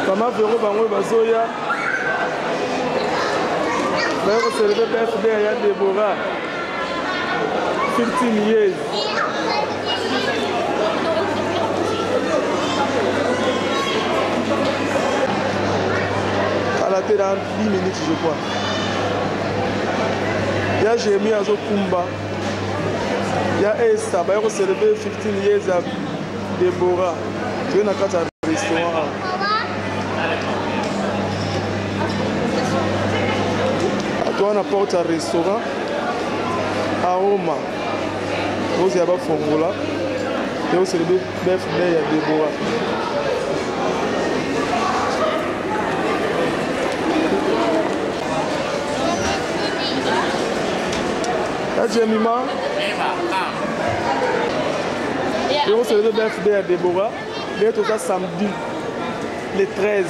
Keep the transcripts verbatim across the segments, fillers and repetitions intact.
Maman Véro Bango Bazoya. Véro célébrer birthday à Déborah. fifteen years. À la tête dans dix minutes, je crois. Il y a Jérémie Azo Kumba. Il y a Esther. Il y a célébrer fifteen years à Déborah. Tu es dans le restaurant. On apporte un restaurant à Roma. Vous avez un fongola. Et vous célébrez le birthday à Déborah. Là, Jemima. Et vous célébrez le birthday à Déborah. Et tout ça samedi, le treize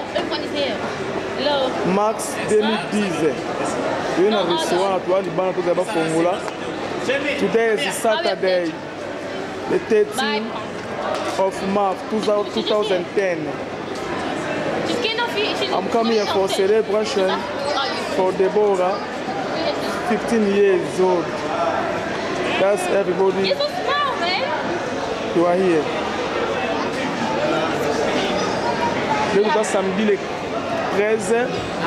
mars deux mille dix. Il y a un restaurant à toi, il y a un fongola. Today is Saturday, the thirteenth of March two thousand ten. I'm coming here for celebration for Deborah, fifteen years old. That's everybody. You are here. This is samedi le treize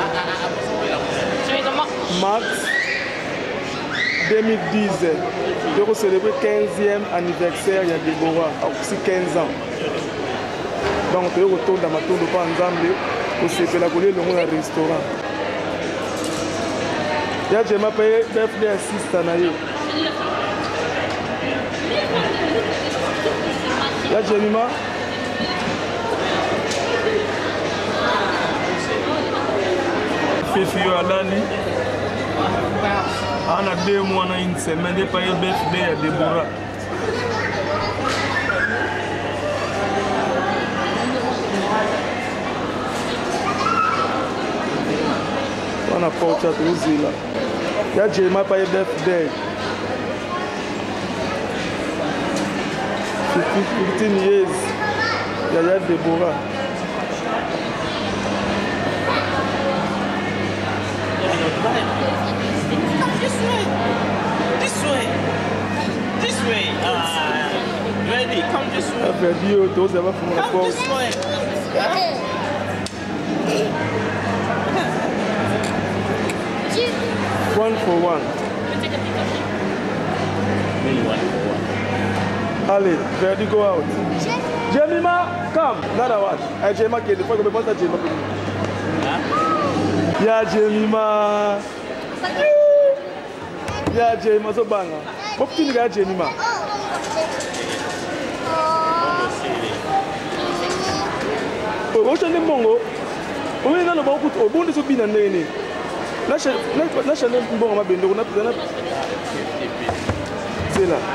mars deux mille dix. Je vais célébrer le quinzième anniversaire de Déborah, aussi quinze ans. Donc, je retourne dans ma tour de Panzambe pour célébrer le restaurant. Je m'appelle birthday assistant. Là, Jemima. Fifi Alani. On a deux mois, une semaine, de payer birthday à Déborah. On a porté à Toulouse là. Il y a Jérémie payer birthday. fifteen years. Il y a Déborah. This way. This way. This way. Uh, ready. Come this way. Come this way. One for one. One for one. Allez, ready, go out. Jemima, come. Another one. Hey, Jemima, get the fuck up. What's that, Jemima? Yeah, Jemima. Yeah, Jemima, so bang. What do you got, Jemima? Oh, what's your name, Mongo? Oh, we don't know about what. Oh, bon, this will be the name. Let's let's let's let them go on my window. Not that. C'est là.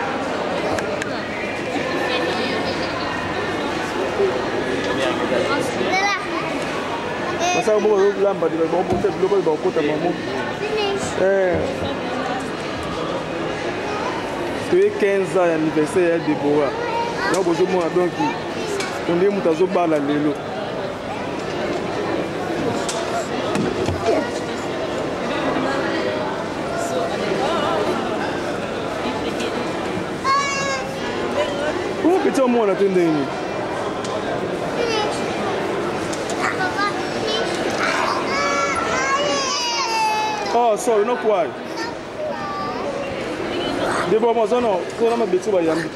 Masa mo lamba di ba mo te global ba ko ta mo. Eh. C'est quinze ans anniversaire de Déborah. Na bozo mo donc on est mutazo bala lelo. Como que tu amor atendendo? Oh, sorry, not quite. Déborah, moi, non, non, non, non, non, non, non,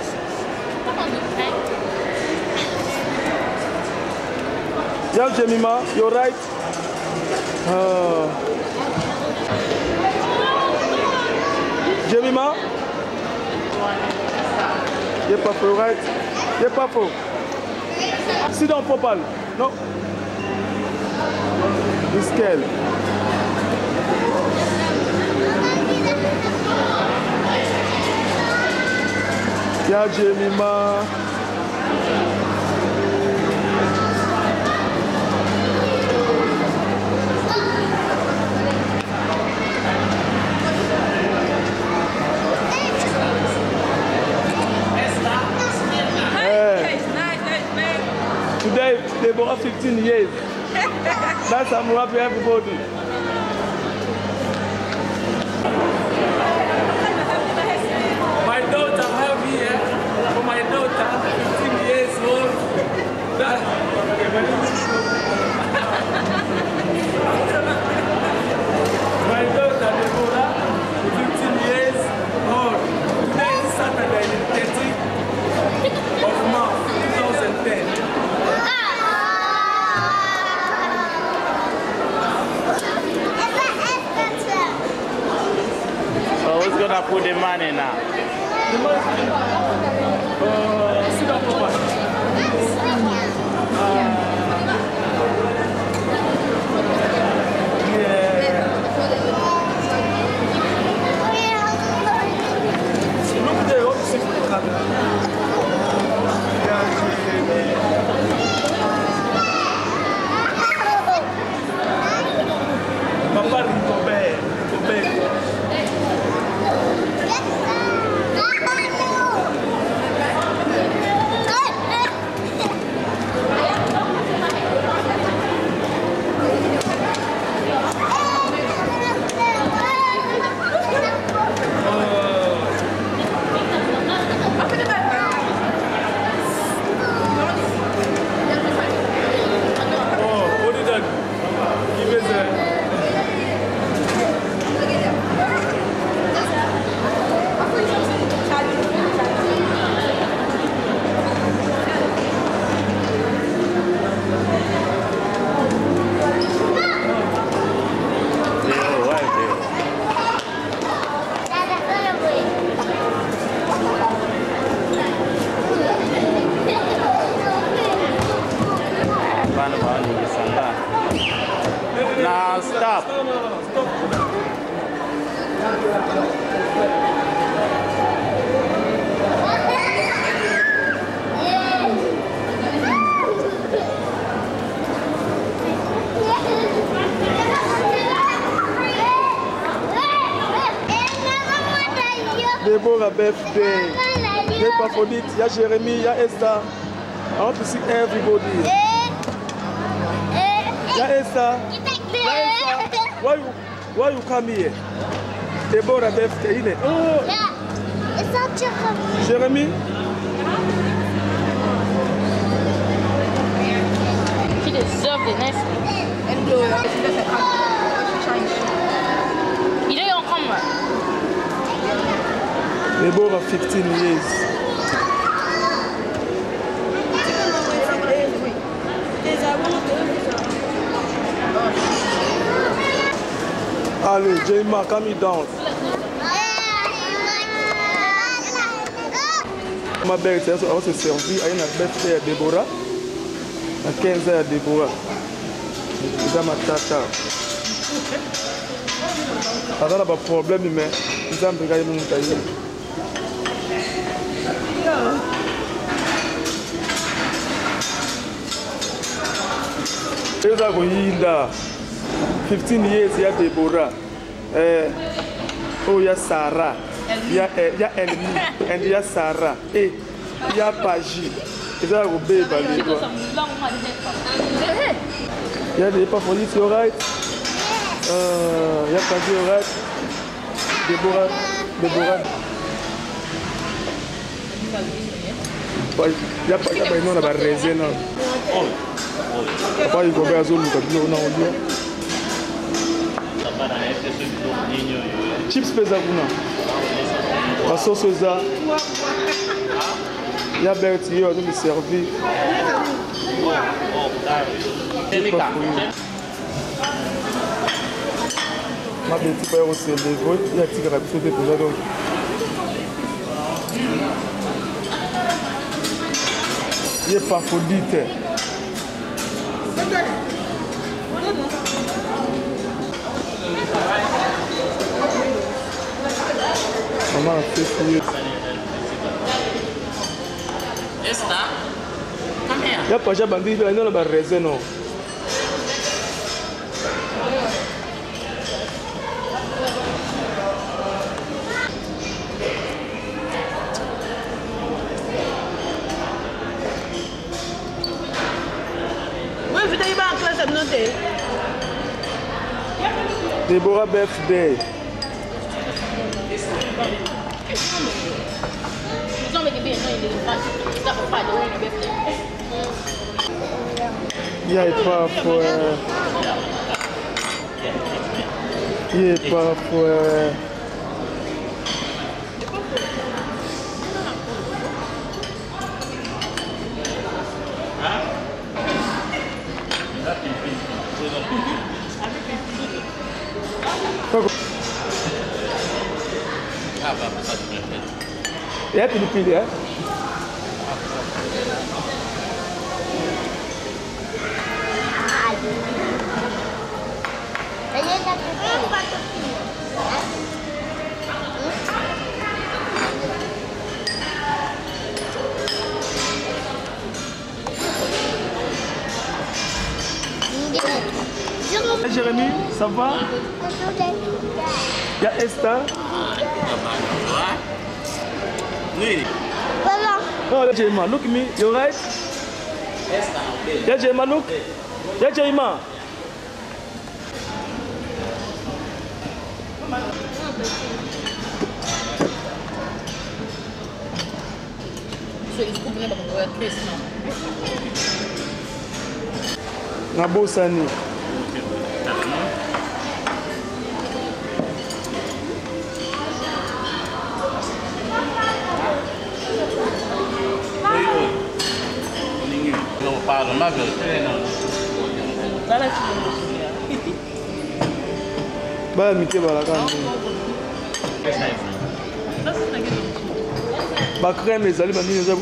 yeah, Jemima, you're right. Uh, Jemima, you're pas faux, right? You're pas faux. Sit down properly. No. This girl. Yeah, Jemima. Today, Deborah Deborah fifteen years. That's I'm happy everybody. My daughter have here for my daughter, fifteen years old. That, my daughter Deborah, fifteen years old. Today is Saturday, the thirteenth of March, twenty ten. So who's gonna put the money now? The money. Uh, sit down for one. Now stop. Deborah birthday. Deborah Fonit, il y a Jérémy, il y a Esther. I want to see everybody. Il y a Esther. Why you, why you come here? Deborah birthday, il est. Oh. Yeah, it's not Jérémy. Jérémy? He deserved it nicely. And Gloria, she doesn't come. She changed. You don't even come, right? Deborah fifteen years. Allez, Jayma, calm me down. Ma belle, c'est on se servir à une birthday à Deborah. À quinze ans à Deborah. C'est ma tata. Alors là, pas problème, mais ils ont regardé mon taille. Eza kuyinda fifteen years ya Deborah. Eh, oh ya Sarah, ya ya Elmi, and ya Sarah. Eh, ya Paji. Eza kubeba lelo. Ya Deborah for it, you right? Uh, ya Paji, you right? Deborah, Deborah. Ya pa ya pa ino na ba rezena. Oh. Papa il gobe azulu kabilo na audio. Chips pesa kuna. Basoso za. Ya Bertie yo de me servir. Ma Bertie pa yo se levo, ya tika biso de pesa donc. Il n'est pas faudite. Maman a fait fouiller. Esther, come here. Il n'y a pas de bandit, il n'y a pas de raison. Non. Oui, je t'ai pas en classe à noter. Deborah birthday. Don't make it be annoying. Stop a fight. Don't make it Yeah, it's parfois. Yeah, parfois. Ya pilih-pilih ya. Jérémy, ça va? Il y a Esther. Voilà. Oh, là, Jérémy, look at me. You right? Yeah, Jérémy, look. Yeah, Jérémy. So it's opening up a Chris now. Nabosani. Ba mike balaka ba crème ezali ba nini eza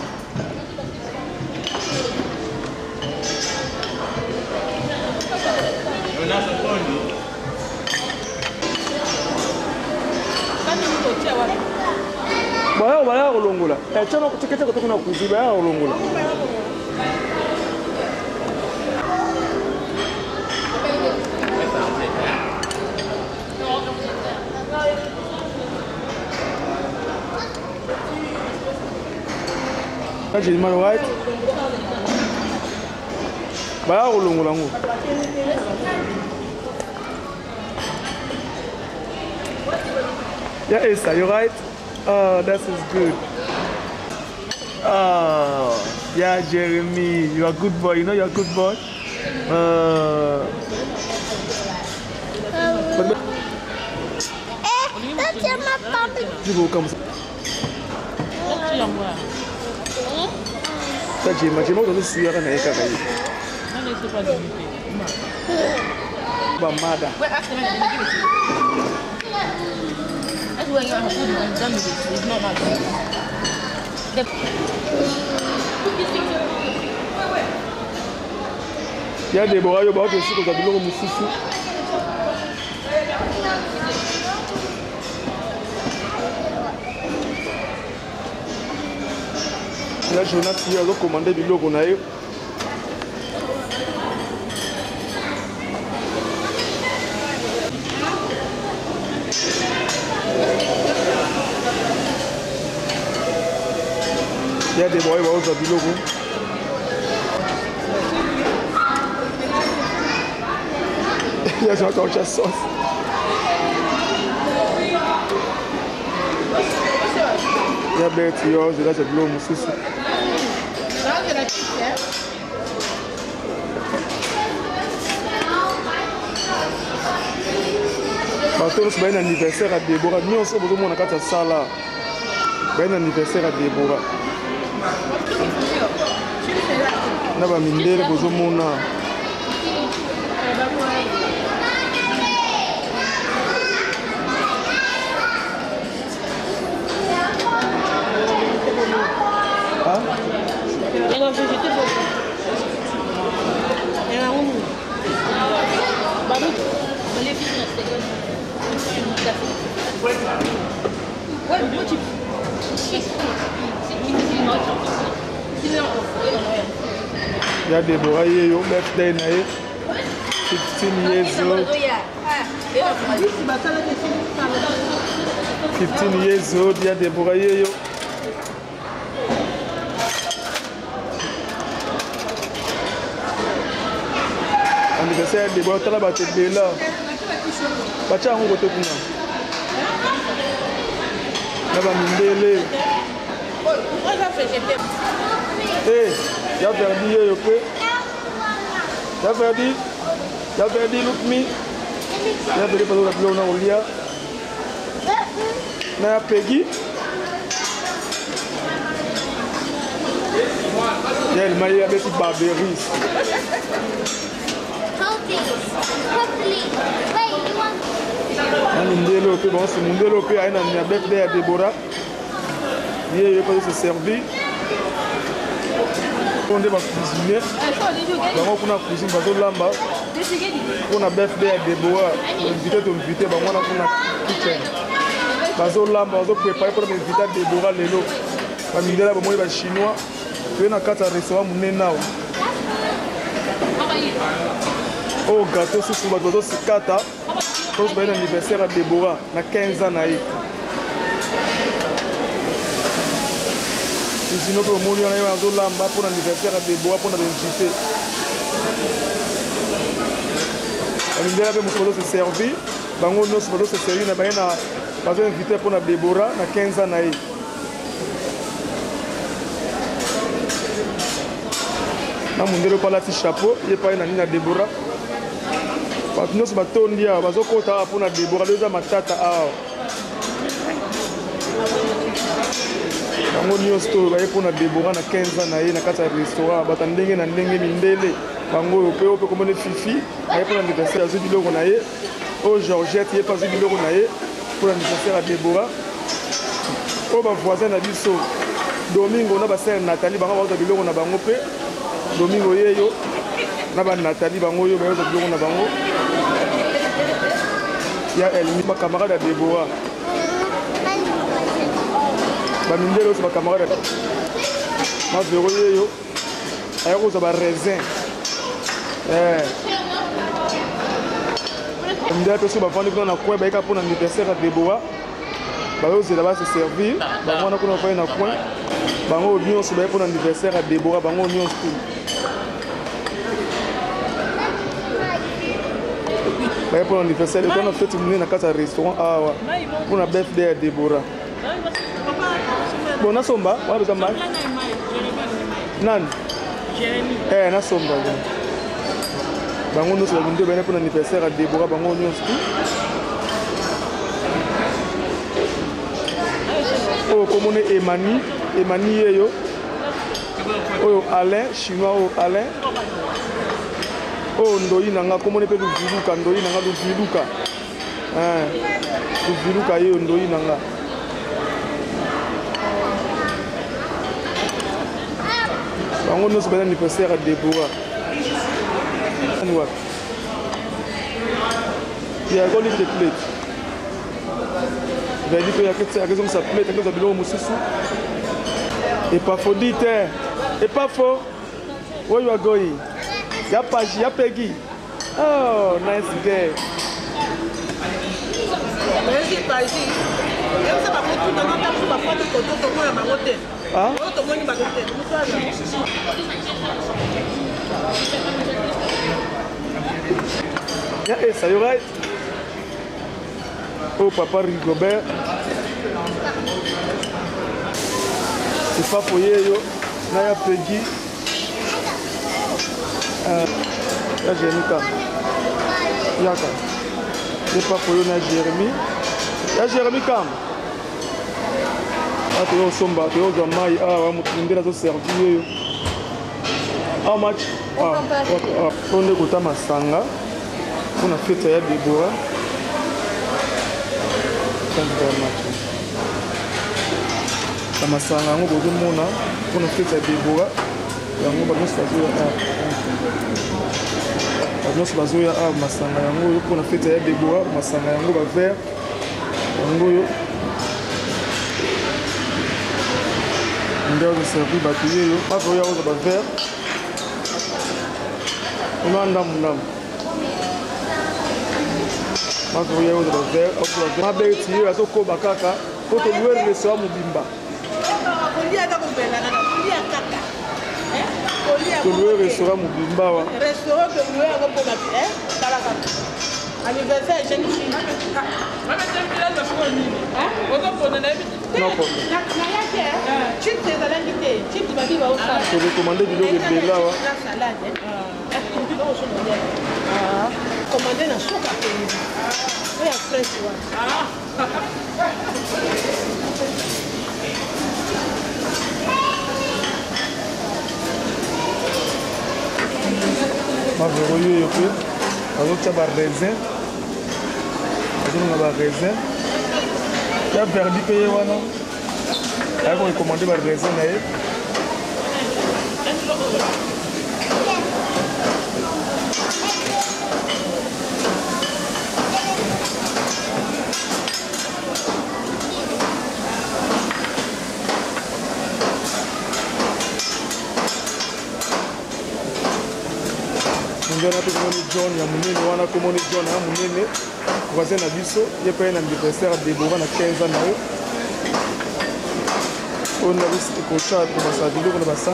baya baya kolongola echana kutikete kutokuna kuzi baya kolongola Kaji man right baya kolongola ngo Yeah, Esther, you right? Oh, that is good. Oh, yeah, Jeremy, you are a good boy. You know you're a good boy. Uh, Eh, c'est ma tante. tu veux comme ça? Ça, j'ai ma j'ai ma donné sueur à Naïka Gaï. Bamada. That's why you have food and done with it. It's not that good. Il y a des bois, il y a des bois qui sont dans le moussoufou. Là, Jonas, il a recommandé du logo. Il y a des bois, il va avoir du logo. Il y a encore autre sauce. Il y a des tuyaux, il y a de l'eau, moussous. C'est un anniversaire à Déborah. Nous, on sait beaucoup de gens ça là. C'est un anniversaire à Déborah. Nous avons mis des gens qui ah? Il y a un végété pour il y a un roux. Barouk, les filles, ouais, moi tu. Il y a Déborah, il y a birthday naïf. fifteen years old. fifteen years old, il y a Déborah, il y a anniversaire de Déborah tala bato ebela batia yango kote kuna na bamindele eh ya Verdi yeyo pe ya Verdi ya Verdi look me ya Verdi pazo la bilo na olia na Peggy ya el mari abeti barberis Mundelo pe bon c'est Mundelo pe aina na birthday ya Déborah ye ye pas se servir on de ba cuisiner bango kuna cuisine bazo lamba kuna birthday ya Déborah invité to invité bango na kuna kitchen bazo lamba bazo préparer pour inviter Déborah lelo ba mindela ba moi ba chinois pe na kata restaurant munena oh gâteau sous sous bazo se kata pour un anniversaire à Déborah na quinze ans naïe sinon pour mon on a un lamba pour l'anniversaire à Déborah pour l'inviter l'anniversaire avec mon se servir bango nous se se servir na baina bazo inviter pour na Déborah na quinze ans naïe na mundelo pala ti chapeau il pas na nina Déborah bato nyonso batondi awa bazokota awa mpona Déborah leza matata awa bango nyonso to baye mpona Déborah na quinze ans na ye na kati ya restaurant bato ndenge na ndenge mindele bango oyo mpe oyo mpe komone Fifi aye mpona anniversaire azwi biloko na ye oyo Georgette ye mpe azwi biloko na ye mpona anniversaire ya Déborah oyo bavoisin na biso Domingo na basere Nathalie bango bazwa biloko na bango mpe Domingo yeyo na ba Nathalie bango yo bayo biloko na bango ya Elmi ba camarade ya Déborah ba mindelo so ba camarade ma vero yeyo ayo zo ba raisin eh ndela peso ba vandi kuna na coin ba eka pona anniversaire ya Déborah bayo zela ba se servir bango na kuna pa na coin bango nyonso ba pona anniversaire ya Déborah bango nyonso baye pour l'anniversaire on a fait une na kati ya restaurant awa pour la birthday ya Déborah bon na somba wana besoin mal nan eh na somba bango nyonso balingi baye pour l'anniversaire ya Déborah bango nyonso oyo komone Emani Emani yeyo oyo Alain chinois oyo Alain oh ndoyi nanga komone pe luviluka ndoyi nanga luviluka eh luviluka yo ndoyi nanga bango nyonso bana anniversaire ya Déborah ani wapi ya goli te plate vedi pe ya ketsa raison sa plate que ça biloko mosusu et pas faux dit et pas faux where you are going ya Pagi, ya Peggy. Oh, nice girl. Merci Pagi. Eu só para tudo, não tá para foto com todo mundo na rote. Ah? Todo mundo na rote. Yeah, yes, are you right? Oh, Papa Rigobert. C'est pas pour yo. Na ya Peggy. Ya Jérémy kam yaka c'est pas pour na Jérémy ya Jérémy kam ato yo somba to yo zamai awa mutindela zo servir yo how much ah on est kota masanga on a fait ya Déborah thank you very much la masanga ngo bozo mona on a fait ya Déborah yango ba nyonso bazoya ba nyonso bazoya a masanga yango oyo mpona fete ya Déborah masanga yango bavert yango oyo nde ozoservi bato yeyo bato oyo aoza bavert ona ndamu ndamu bato oyo aoza bavert mabeti yeyo azokoba kaka po toluere restaurant mobimba toloue restaurant mobimba wa restaurant toloue yango mpo bato talaka anniversaire jeune fille nayaki chips ezalaki te chips babi baosala torekomande biloko ebele awa salade commandé na suka penzi oya fresh wana mavero oyo pe azotia baraisin azonga baraisin ya verdi pe ye wana ayaki korekomande baraisin na ye ngana pe komoni John ya munene wana komoni John ya munene voisin na biso ye pe na anniversaire Deborah na quinze ans na yo on a visité kocha ko basa biloko na basa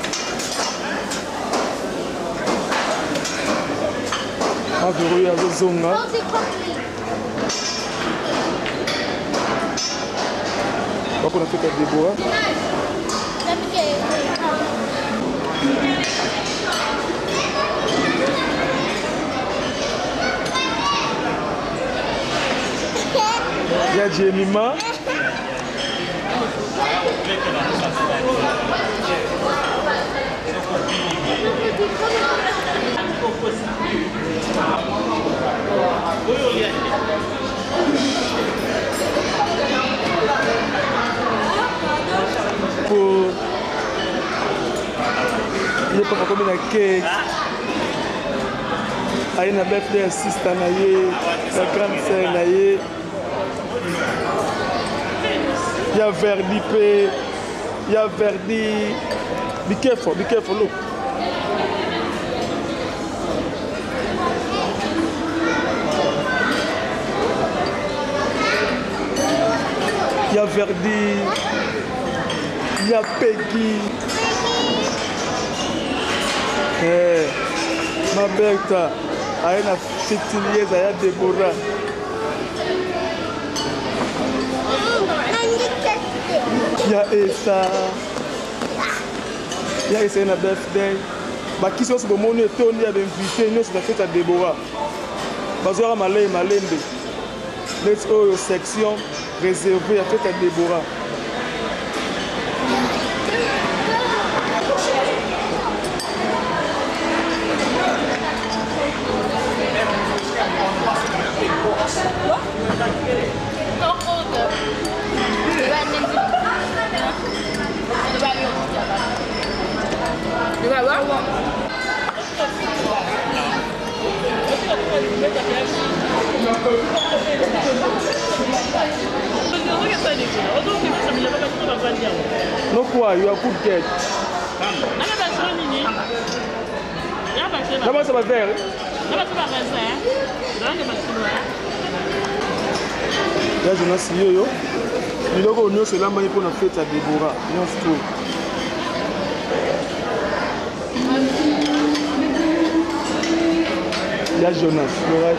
avero ya zozonga bako na fete Deborah ya Jemima pour il est pas comme la cake aïe na birthday assistant na ye la grande sœur na ye il y a Verdi P, il y a Verdi. Be careful, be careful, look. Il y a Verdi, il y a Peggy. Hey, ma belle, elle a fifteen years, elle a Deborah. Ya Esa Ya Esa na birthday bakisi oso bomoni etondi ya b'invité nyonso na fete ya Deborah bazwaka malei malembe neti oyo section réservée ya fete ya Deborah Tu vas voir? No quoi, you are good get. Là-bas, ça va faire. Là, je n'ai pas yo. Il y a un autre là, mais il faut la fête à Deborah. Non, c'est tout. Il y a Jonas, right?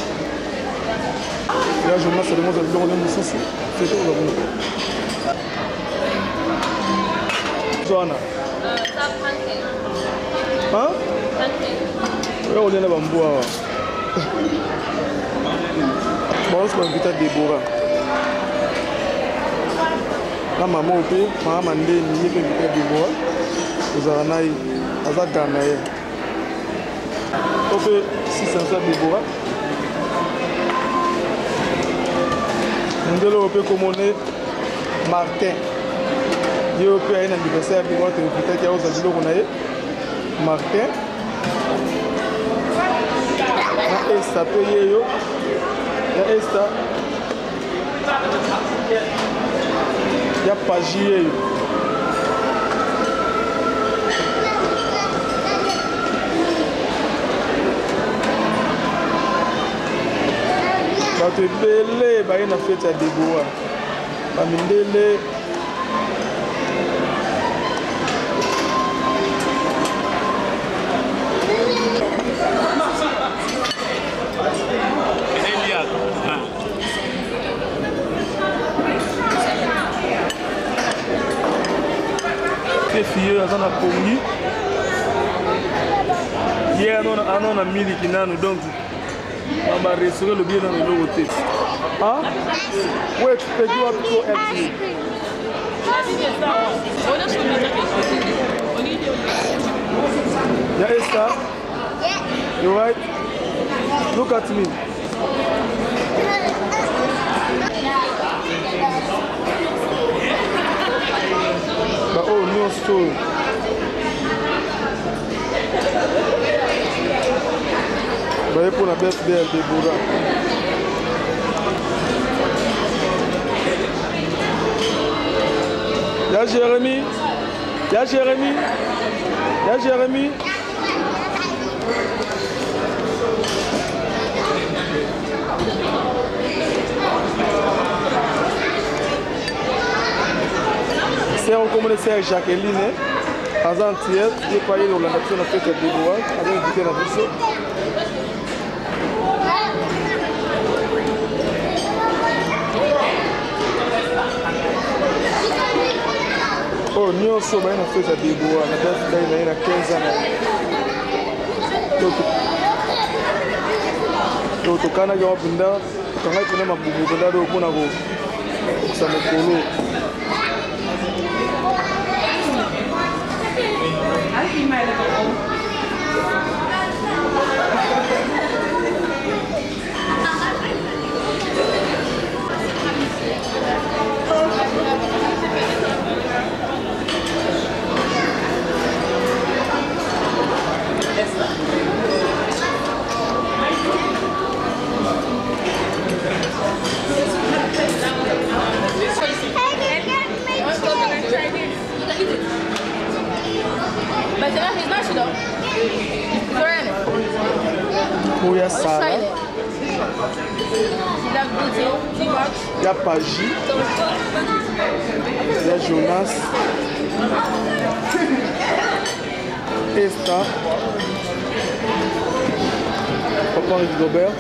Il y a Jonas, c'est le monde de l'ordre de souci. C'est tout le monde. Joanna. Hein? Oui, on est là-bas. Bon, on se va inviter à Deborah. La maman au pays, maman m'a dit que inviter à Deborah. Vous avez un aïe, vous avez un aïe. Ok, si c'est ça Deborah. Nous allons commander Martin. Il y a un anniversaire qui va être invité qui a osé dire qu'on a Martin. Il y a Esther payé yo. Il y a Esther. Il y a Pagier. bato ebele baye na fete ya Deborah bamindele Les filles, elles en ont connu. Hier, on a mis les kinanos, donc on va restaurer le bien dans le côté. Hein? Ouais, tu peux jouer plutôt être. Yeah, Esther? You right? Look at me. But oh, no story. But pour la birthday de Deborah. Y'a Jérémy. Y'a Jérémy. Y'a Jérémy. C'est un communauté Jacqueline, avant-hier, il est payé dans la nation de fête de Débois, avec invité la mission. Oh, nous sommes en fête de Débois, la date d'il y a quinze ans. Donc, au Canada, on a vu quand on a vu ma boubou, on a vu qu'on a vu ça me colle. Il y a Sarah, il y a Paji, il y a Jonas, Esther, Papa Rigobert,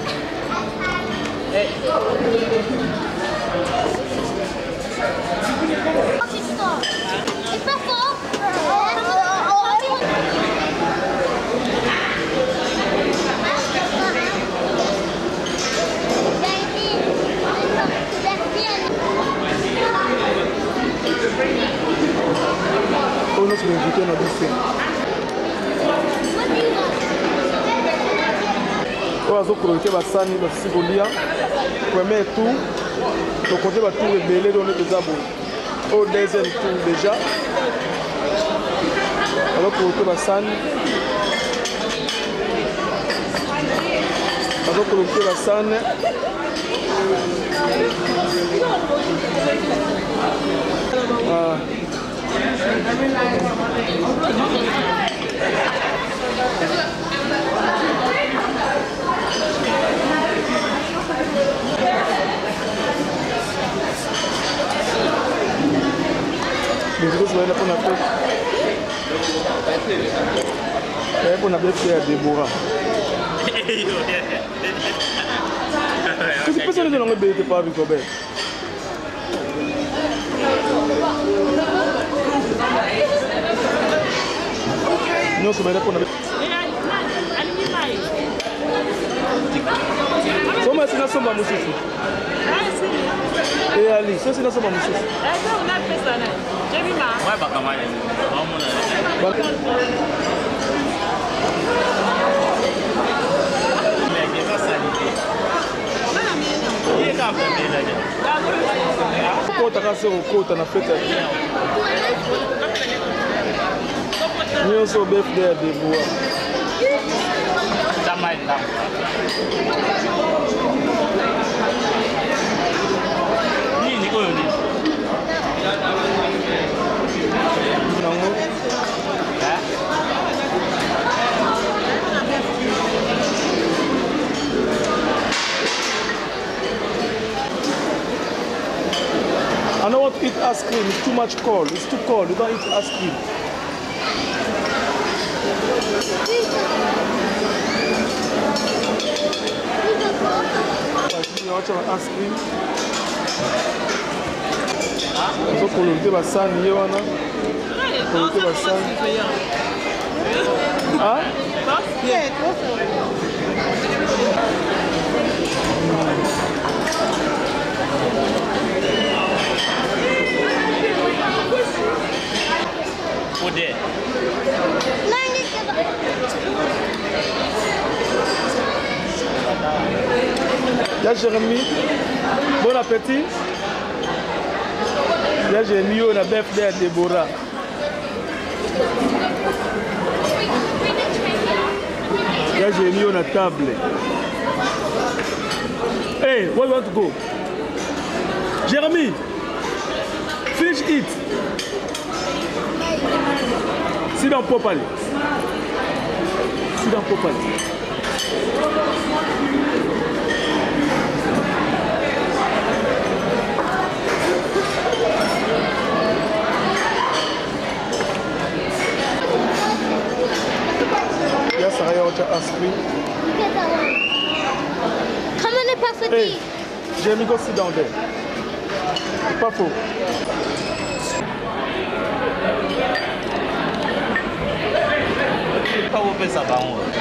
on a invité dans le on va connecter la scène de Sigolia. Premier tour, donc on va tout rebeller dans le désabon. Au deuxième tour déjà. Alors connecter la scène. Alors connecter la scène. Ah. Les vidéos sont là pour la fête. C'est pour la fête à Déborah. Qu'est-ce que tu peux dire dans le bébé pas avec Robert? Non, c'est là pour la fête. Comment est-ce que ça va, monsieur? Et Ali, ça c'est là, ça va, monsieur? Ouais, bah, comment est-ce que tu as fait au côté, tu as fait nous sommes birthday à Débois. I don't want to eat ice cream, it's too much cold, it's too cold, you don't eat ice cream. acha ba ice cream. So kolonte ba sani ye wana. Kolonte ba sani. Ah? Yeah, Put it. Là, Jérémy, bon appétit. Là, j'ai mis au bœuf de Déborah. Là, j'ai mis au table. Hey, where you want to go? Jérémy, finish it. Sit down properly. Sit down properly. Yes, I have to ask me. Come on, pass it. Hey, Jamie, go sit down there. Pas faux. Pas vous faire ça, bah on.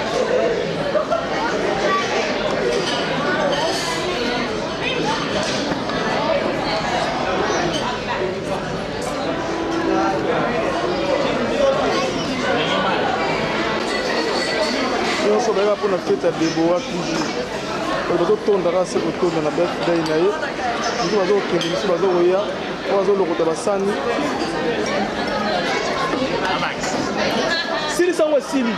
On se verra pour la fête à Déborah toujours. On va tourner dans ce retour dans la birthday naïe. Nous allons au Kenya, nous allons au Ria, nous allons au Rotabasani. Sili ça ouais Sili.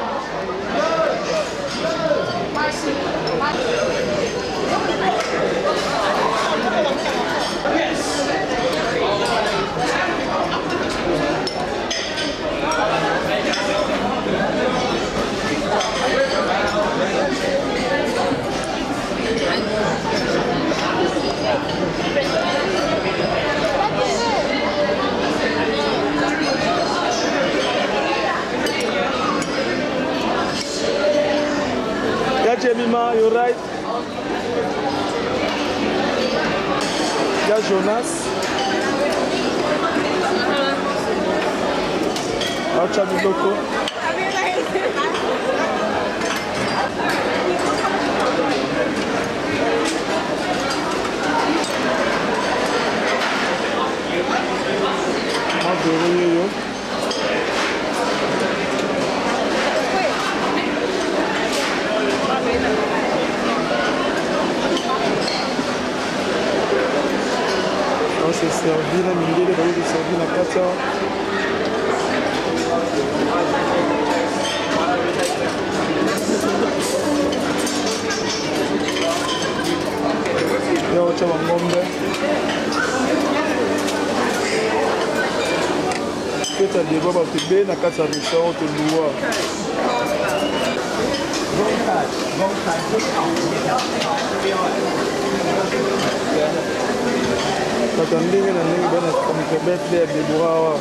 Yeah, Jemima, you're right. Yeah, Jonas. Acha Miloko. Maduro. On s'est servi la mine, les balles de servi la cata. Et on tient un bombe. Peut-être des bobas de bé, la cata de sang, de l'oua. Natandinga na ndenge bana kamika birthday ya Déborah wa.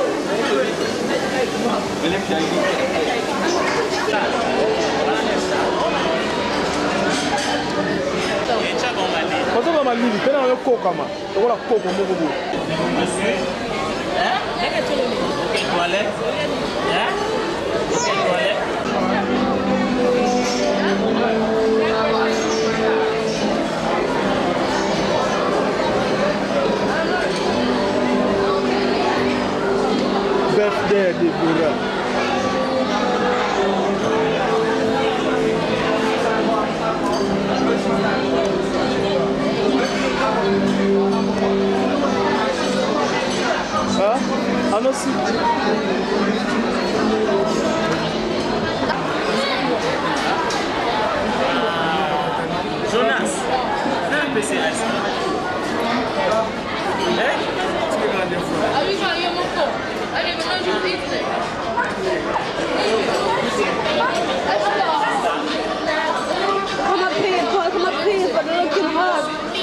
Kozo ba malili pena yo kokama. Tokola koko moko bo. Hein? OK, toilette. Hein? OK, toilette. Birthday Déborah. Hein? Ah non, si. Jonas, fais un P C S. Hein? Ah oui, il y a mon corps. Allez, maintenant je vous dis. Come up here, Paul, come up here, but look at hard.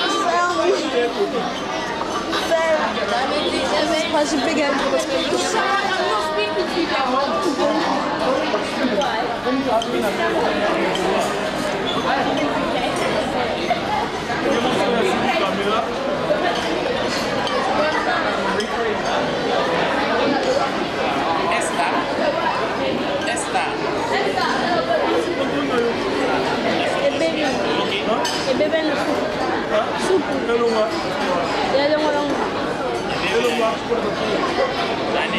Why's your big head? I'm not speaking to you that much. Elunga. Elunga longa. Elunga. Nani?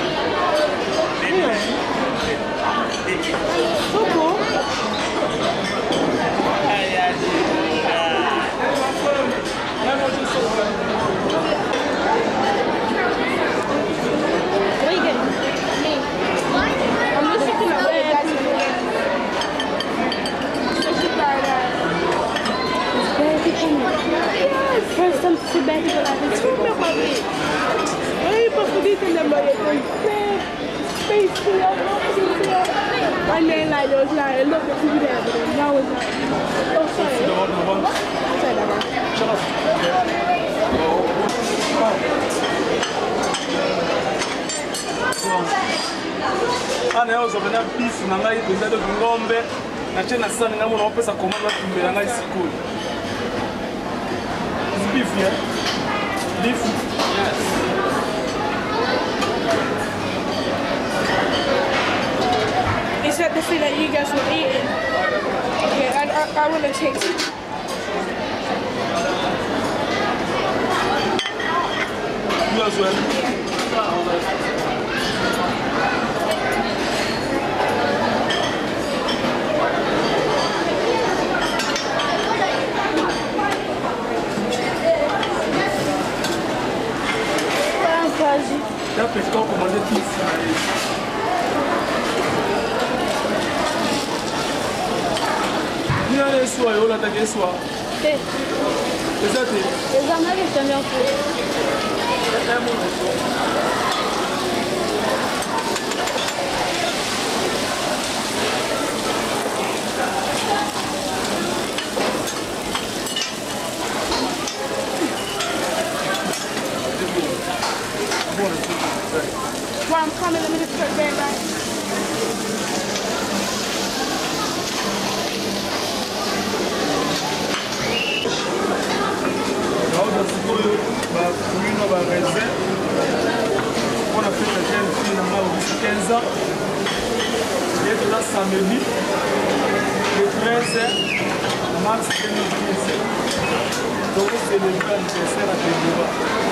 Soko. Ay, ay. What are you getting? Me. I'm just looking at what you guys are doing. Sushi paradise. Yes. First time to see back people like this. Super papi. Ay, pasudito na mga space here, here. And then like there was like a lot of people there, but then now it's like, oh sorry. Sorry, Dama. Shut up. Ana yao zobena peace na ngai kwenda do ngombe na tena sasa ningamu na pesa komanda tumbela ngai sikuli. It's beef here. Beef. Yes. Is that the thing that you guys were eating? Okay, I, I, I want to taste it. You as well? Já pescou com uma letícia. Não é isso aí, olha até que isso aí. Sim. Exato. Exatamente, também é o fogo. É muito. Well, I'm coming, let me just put it there, right? Naona sikuyo ba kuino ba raisin. On a fait la jeune fille na mao quinze ans. Et de la samedi le treize mars deux mille quinze. Donc c'est le anniversaire à Téléva.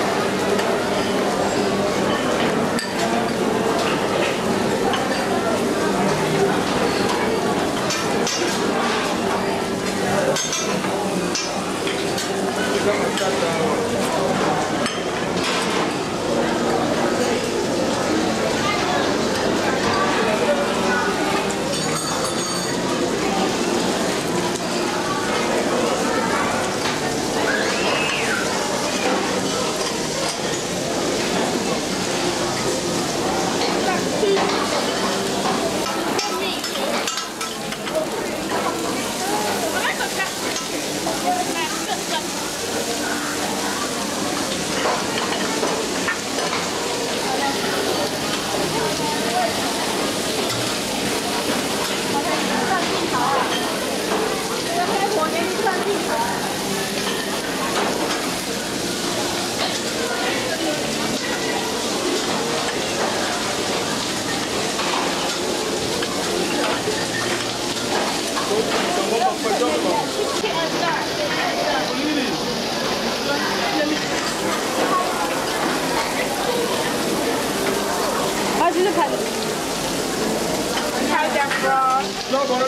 How'd you look at it? How's that raw? No, but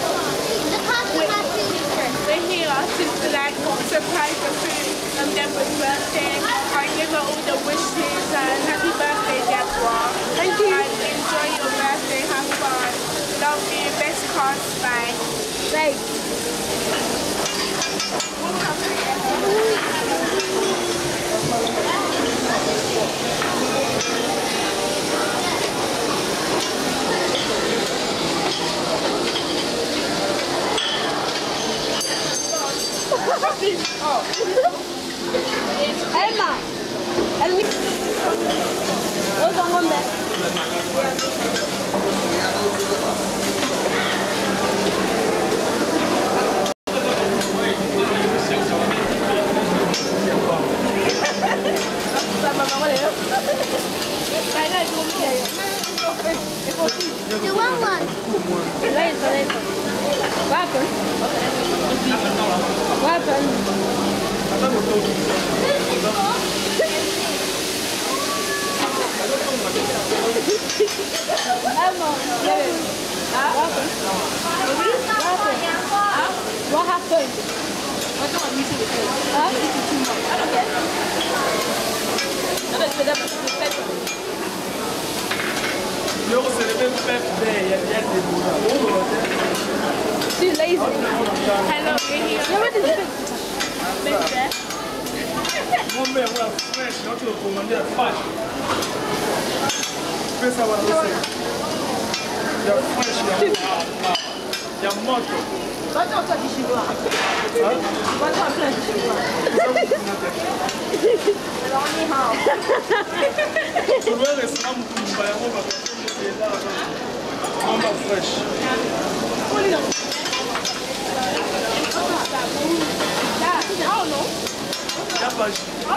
We're here to like surprise the food and then with birthday. I give her all the wishes and happy birthday, Deborah. Thank you. And enjoy your birthday, have fun. Love you, best cards, bye. Thanks. Emma, el mi... Ôi con con bé. You want one? Later, later. What happened? What happened? What happened? I don't want to see it. Huh? I don't care. I don't care. That's the paper. Yo, c'est le même birthday. Il y a des She's lazy. Hello, you're here. Yeah, what is it? Big Beth. Mon mère, moi, fresh, quand tu le commandes, elle fâche. Fais ça, voilà, aussi. Il y a fresh, il y a il y a moto. What's up with the chinois? Hein? What's up with the chinois? Only how? Tu veux rester là, mon père, on va faire des là, on va fresh. I don't know. Il y a pas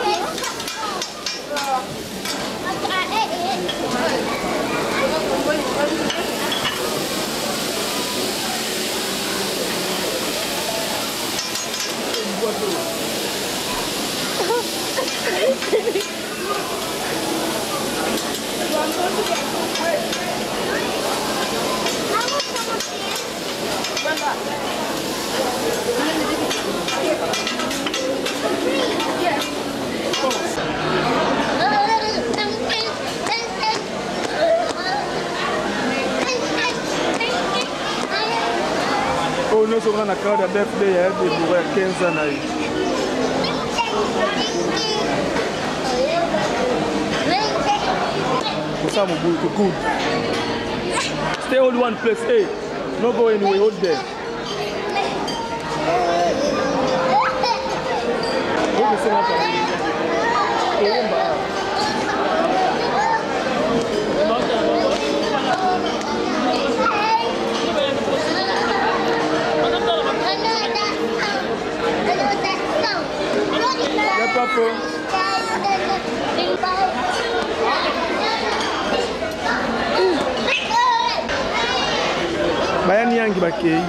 Oh, nous sommes dans la carte de birthday, hein, de bourrer quinze ans. What's up, good? Good. Stay hold one place, hey. No go anywhere, hold there. What is it? Bayani yangi bakei.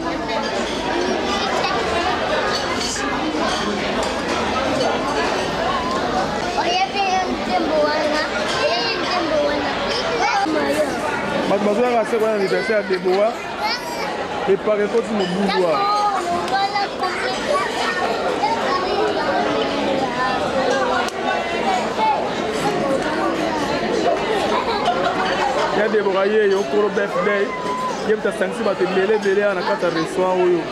Mas bazo ya c'est l'anniversaire de Boa. Et par contre mon boudoir. Ya Deborah ye yo koro birthday. Ye mta sanksi ba te lele lele ana kata restaurant oyo.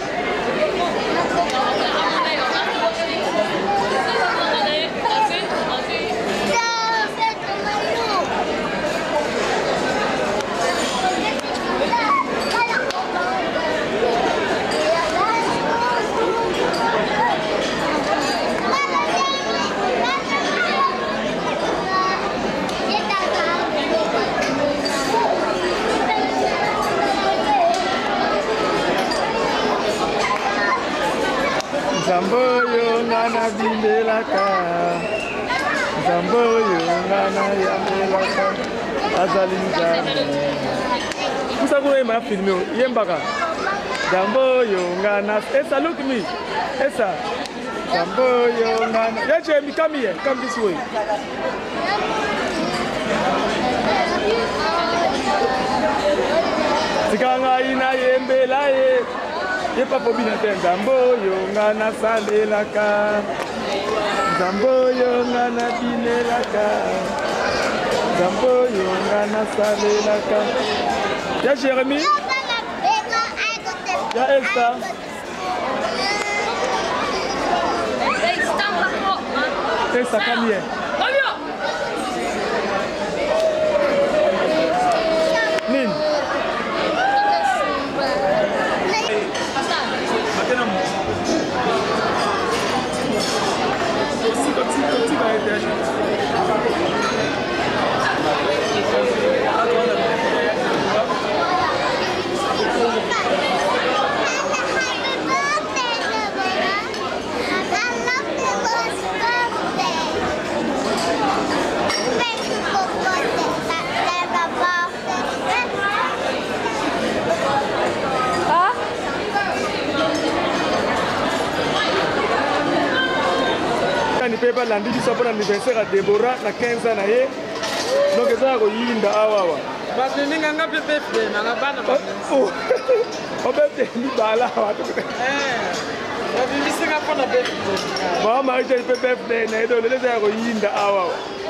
Zamboyo ngana bindelaka, Zamboyo ngana yambelaka, azali nzambe. Kusa kuna ima filmé, yembaka. Zamboyo ngana, Esa look me, Esa. Zamboyo ngana, yeah Jamie, come here, come this way. Tikanga ina yembela ye. Ye papa bina ten Zamboyo ngana salelaka, Zamboyo ngana binelaka, Zamboyo ngana salelaka. Ya Jérémy, ya Elsa. Elsa, come here. Nin. balandi biso mpona anniversaire ya Deborah na quinze ans na ye donc eza ya koyinda awawa baseninganga mpe birthday nanga bana obirthday mibala awa babimisika mpona birthday mama marie mpe birthday na ye donc lelo eza ya koyinda awawa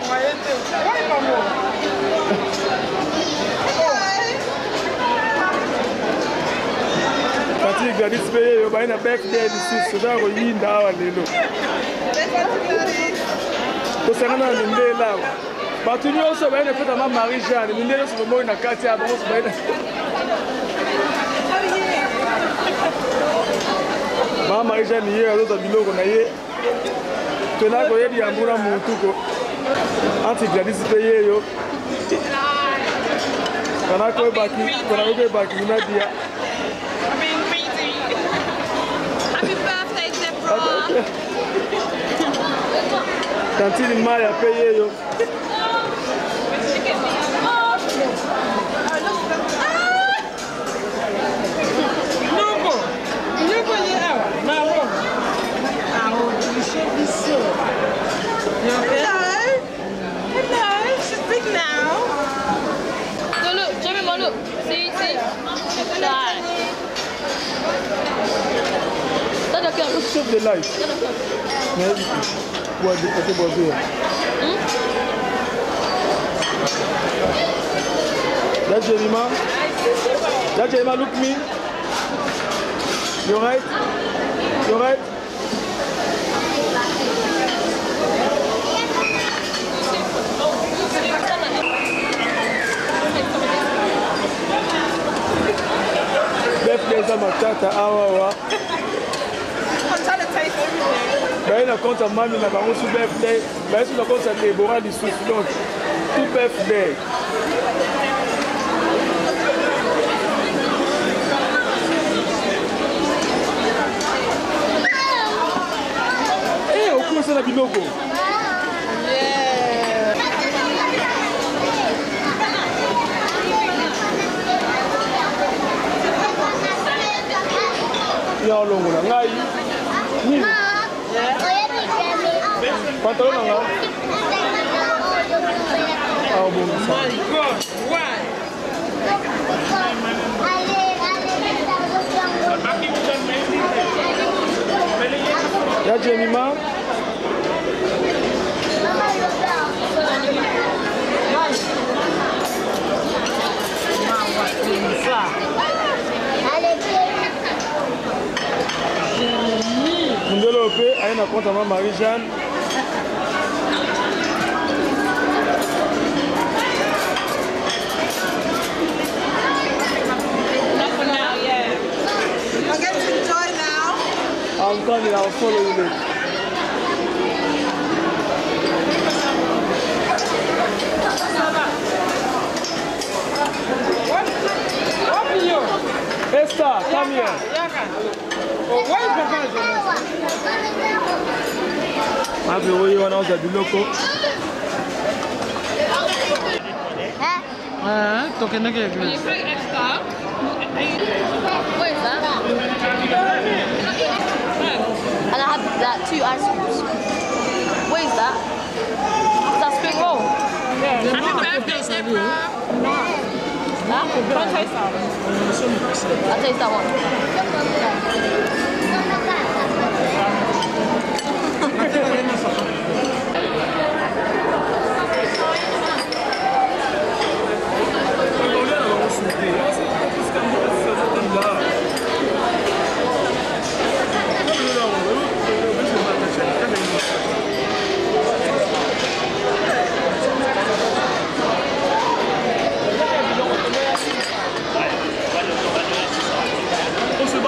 Tati Gladys pe yo bayi na birthday lisusu eza ya koyinda awa lelo tosangana na mindela awa bato nyonso bayi na fete ma Marie Jeanne mindela nyonso bomoi na kati ya bango bayi na ma Marie Jeanne ye azozwa biloko na ye tona koyebi yango na mutuko anti Gladys pe ye yo kana koyebaki kana koyebaki Nadia. Happy birthday, Deborah. Tantine Maya paye yo. Nuko, nuko ye awa, na wrong. Awo, you should be so. You okay? Hello. Hello. She's big now. So look, Jemima, look. See, see. Shy. Chef de life. What the what was here? That's Jemima. That's Jemima. Look me. You're right. You're right. Birthday za matata awa. I'm trying to taste everything. Baye na compte mami na bango su birthday. Baye su na compte Deborah lisusu donc tout birthday. Eh, okusa na biloko. Ya longo na ngai. Ni. Pantalon nga. Ah bon. My God, why? Ya Jemima. Mundelo pe aye na compte ma Marie Jeanne. I get to enjoy now. I'm coming, I'll follow you later. What? What are you? Esther, come here. Yaka. Oh, why is Papa? Happy way on out the biloko. Ah, talking again. What is that? And I had that two ice creams. What is that? Is that spring roll? Happy birthday, Deborah. That? Don't taste that. I'll taste that one. On se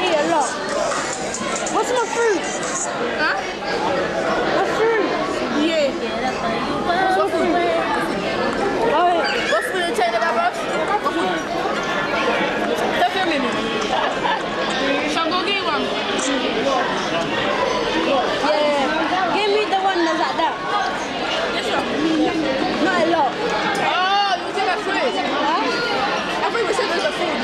eat a lot. What's my fruit? Huh? My fruit. Yeah. What fruit? Oh, wait. What food you take that box? What food? Tell me. So go get one. Yeah. Give me the one that's like that. This one. Not a lot. Oh, you take a fruit. Huh? I thought you said there's a food.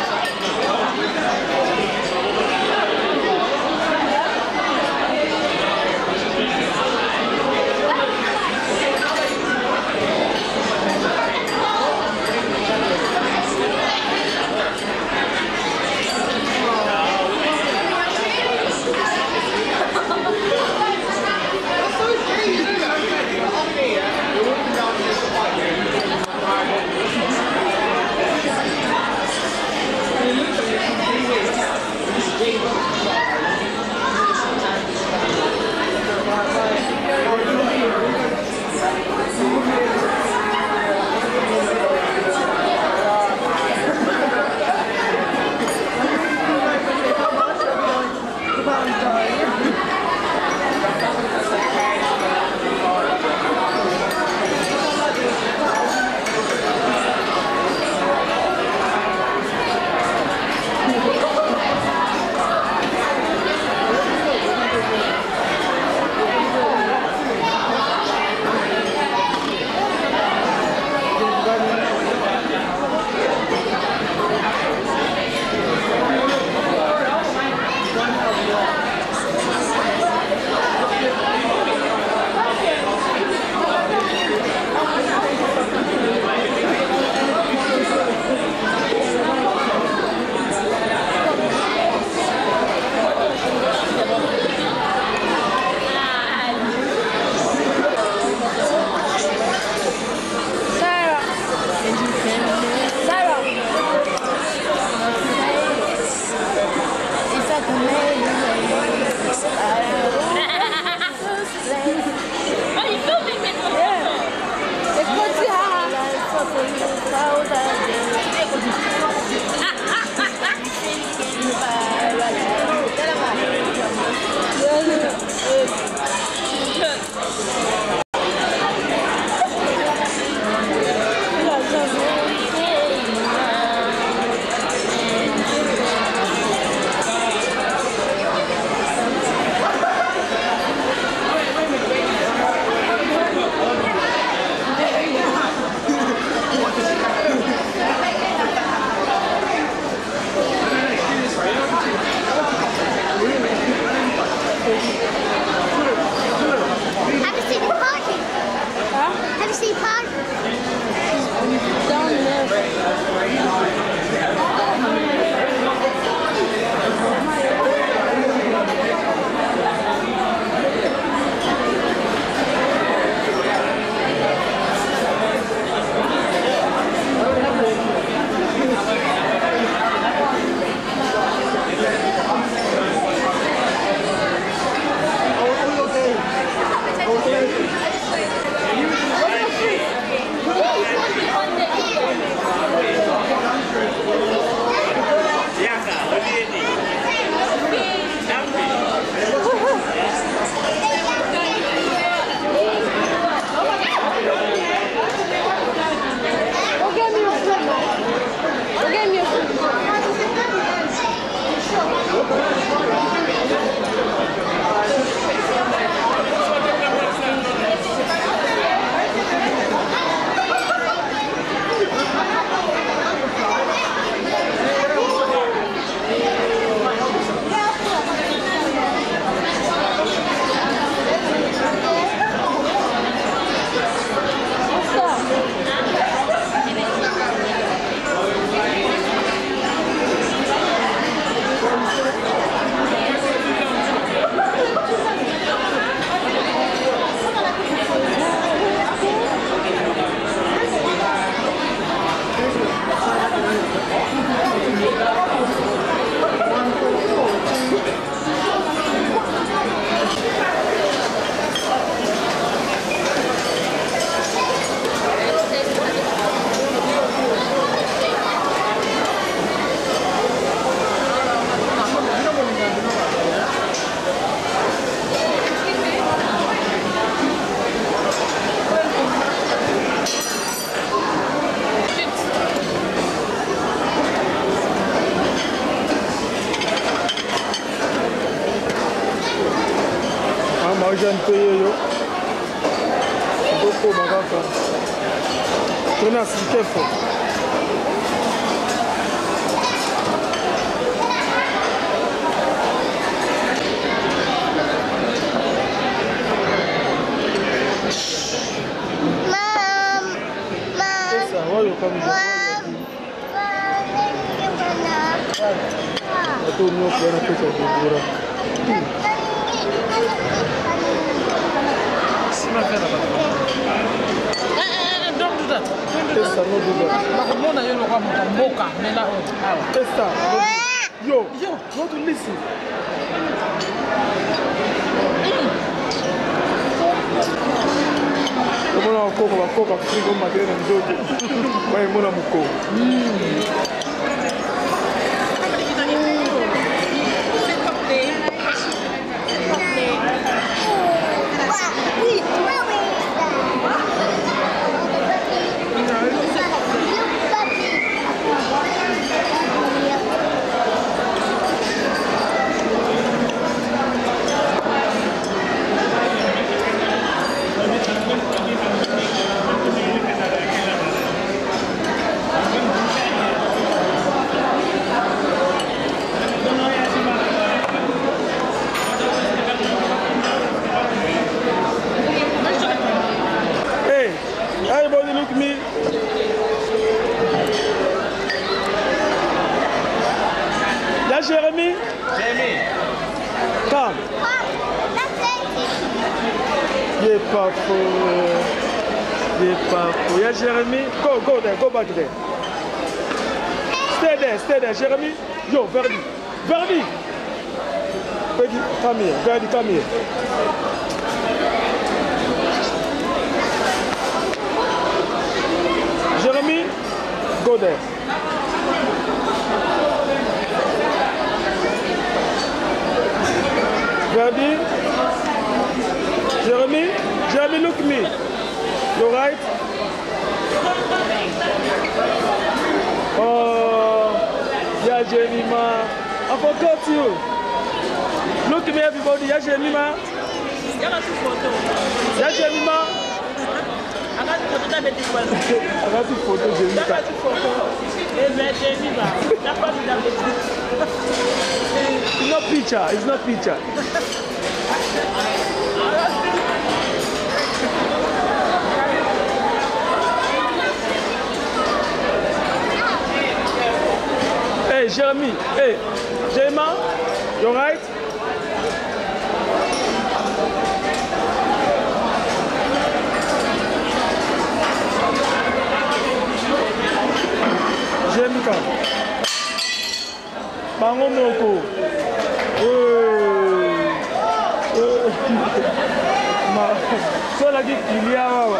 jeune payé yo. Beaucoup magaka. Tenez à ce qu'il faut. Itu new kena pesa dura. Sima fera ba. Eh eh don't do that. Pesa no do that. Makumona yelo kwa mboka nela o. Pesa. Yo, yo, go to listen. Como na coco, a coca frigo magrena ndogo. Vai mona muko. Everybody look at me. That's Jeremy? Jeremy. Come. Il est pas faux. Il est pas faux. Yeah, Jeremy. Go, go there. Go back there. Stay there. Stay there. Jeremy. Yo, Verdi. Verdi. Verdi, come here. Verdi, come here. Jeremy, go there. Verdi. Jeremy, Jeremy, look at me. You right? Oh, yeah, Jeremy, ma. I forgot you. Look at me, everybody. Yeah, Jeremy, ma. Yeah, Jeremy, ma. I got the photo that I got the photo, Jeremy. I got the photo. It's not picture. It's not picture. Hey, Jeremy. Hey, Jeremy, you right? Jeremy, come. Bango moko. Ma, so la di kilia wa.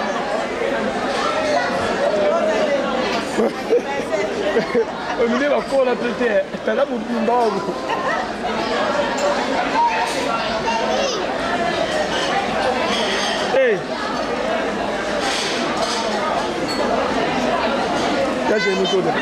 Omine ba kola tete, tala mumbago. Hey. That's your new code.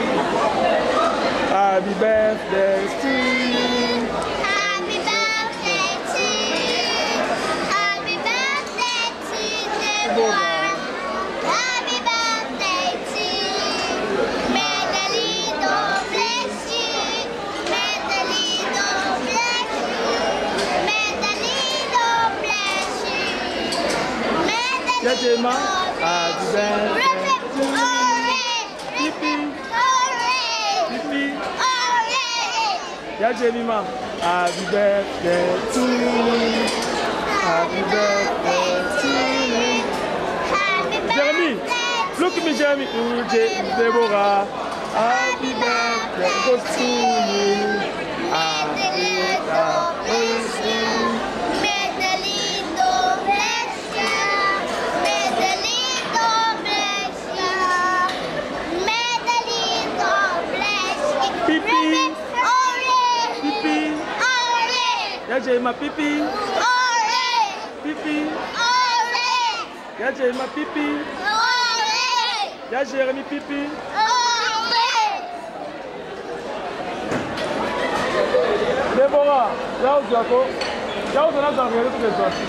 Happy birthday to you. Happy birthday to you. Happy birthday to Deborah. Happy birthday to you. May the Lord bless you. May the Lord bless you. May the Lord bless you. May the That's your Lord mom. Happy birthday to you. Yeah, Jenny, ma'am. Happy birthday to you. Happy birthday to you. Jeremy, look at me, Jeremy. To Deborah. Happy birthday goes to you. Happy birthday to you. May the Lord bless you. May the Lord bless you. May the Lord bless you. Pipi. Pipi. Yeah, Jeremy, pipi. Pipi. Yeah, Jeremy, pipi. Yeah, Jeremy, pipi. Deborah, là où tu as quoi? Ya vous en avez regardé toutes les fois.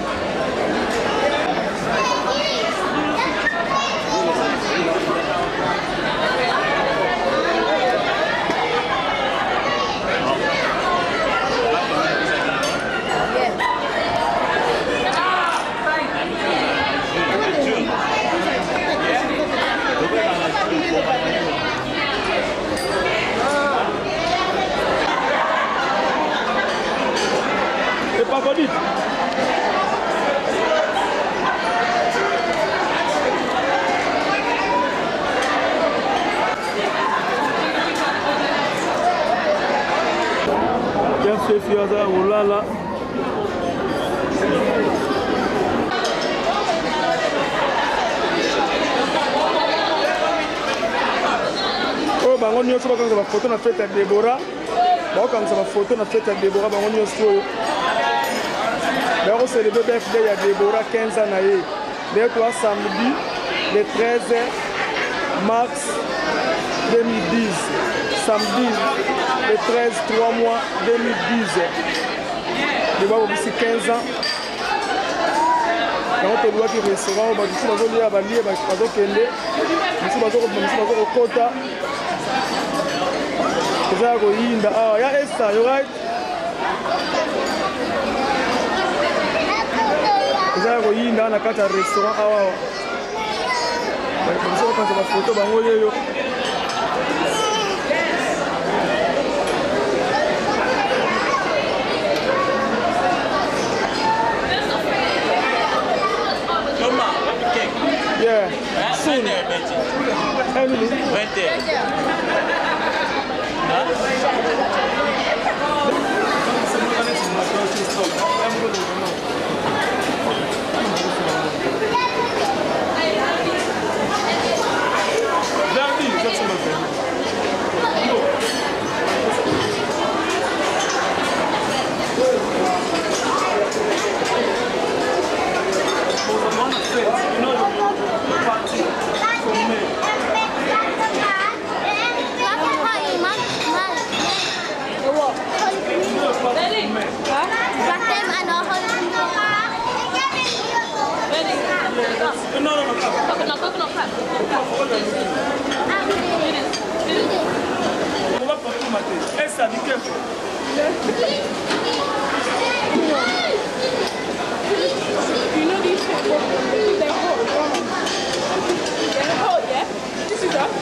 Et pas bonite. Bien fait, Fiaza, oh là là. Oh, bah, on y a aussi une photo na fête avec Déborah. Bah, quand ça va photo na fête avec Déborah, bah, on y a aussi. On célèbre le birthday de Déborah quinze ans. D'ailleurs, toi, samedi, le treize mars deux mille dix. Samedi, le treize, trois mois deux mille dix. Déborah a aussi quinze ans. On te doit qu'il y ait un restaurant, on va dire que les gens vont aller, ils vont kende, ils vont kota. C'est ça qu'il y a. Ah, il y a Esther, you right? Eza ko yinda na kata restaurant awa. Ba ko ko ba photo ba ngoye yo. Mama, okay. Yeah. Soon. Emily. Right there. No, no, no. Coconut, coconut crab. On va pas tout mater. Et ça, nickel. You know these people, they're hot. They're hot, yeah? This is up.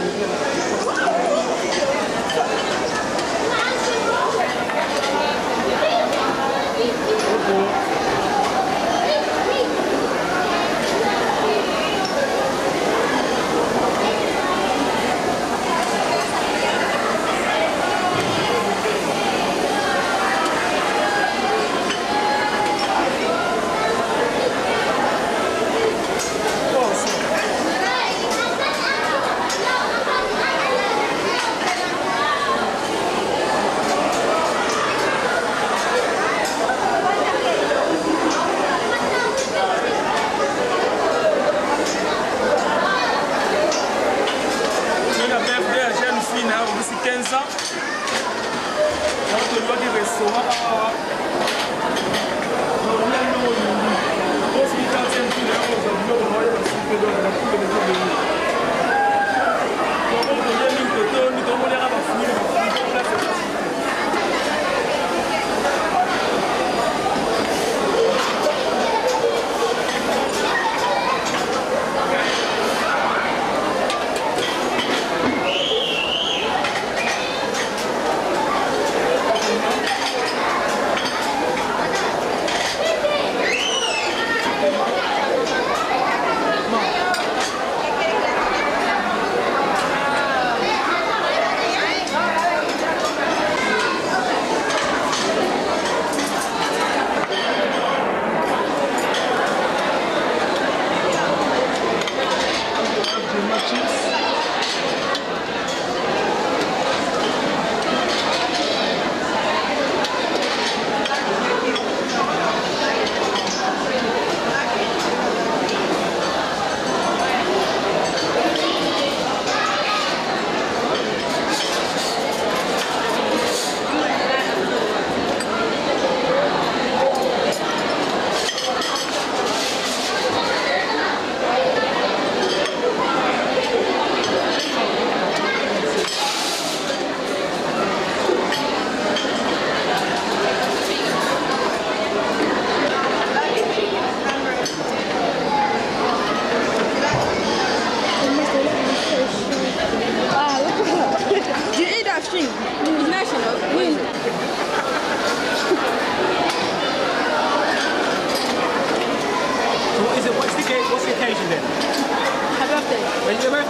quinze ans. On te doit des restaurants.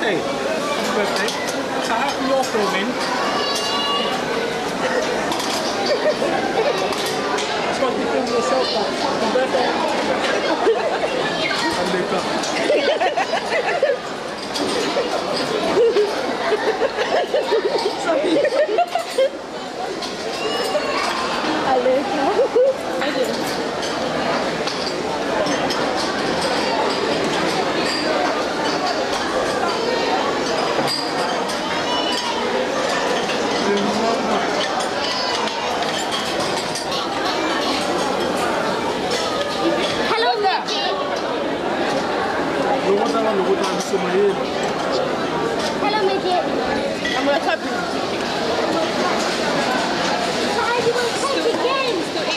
Hey, happy birthday. So how come you're filming? You're supposed to be filming yourself now. Happy birthday. And they come. I did. Hello, Mickey. Hello, Mickey. I'm gonna tap you. Why do you want to take again?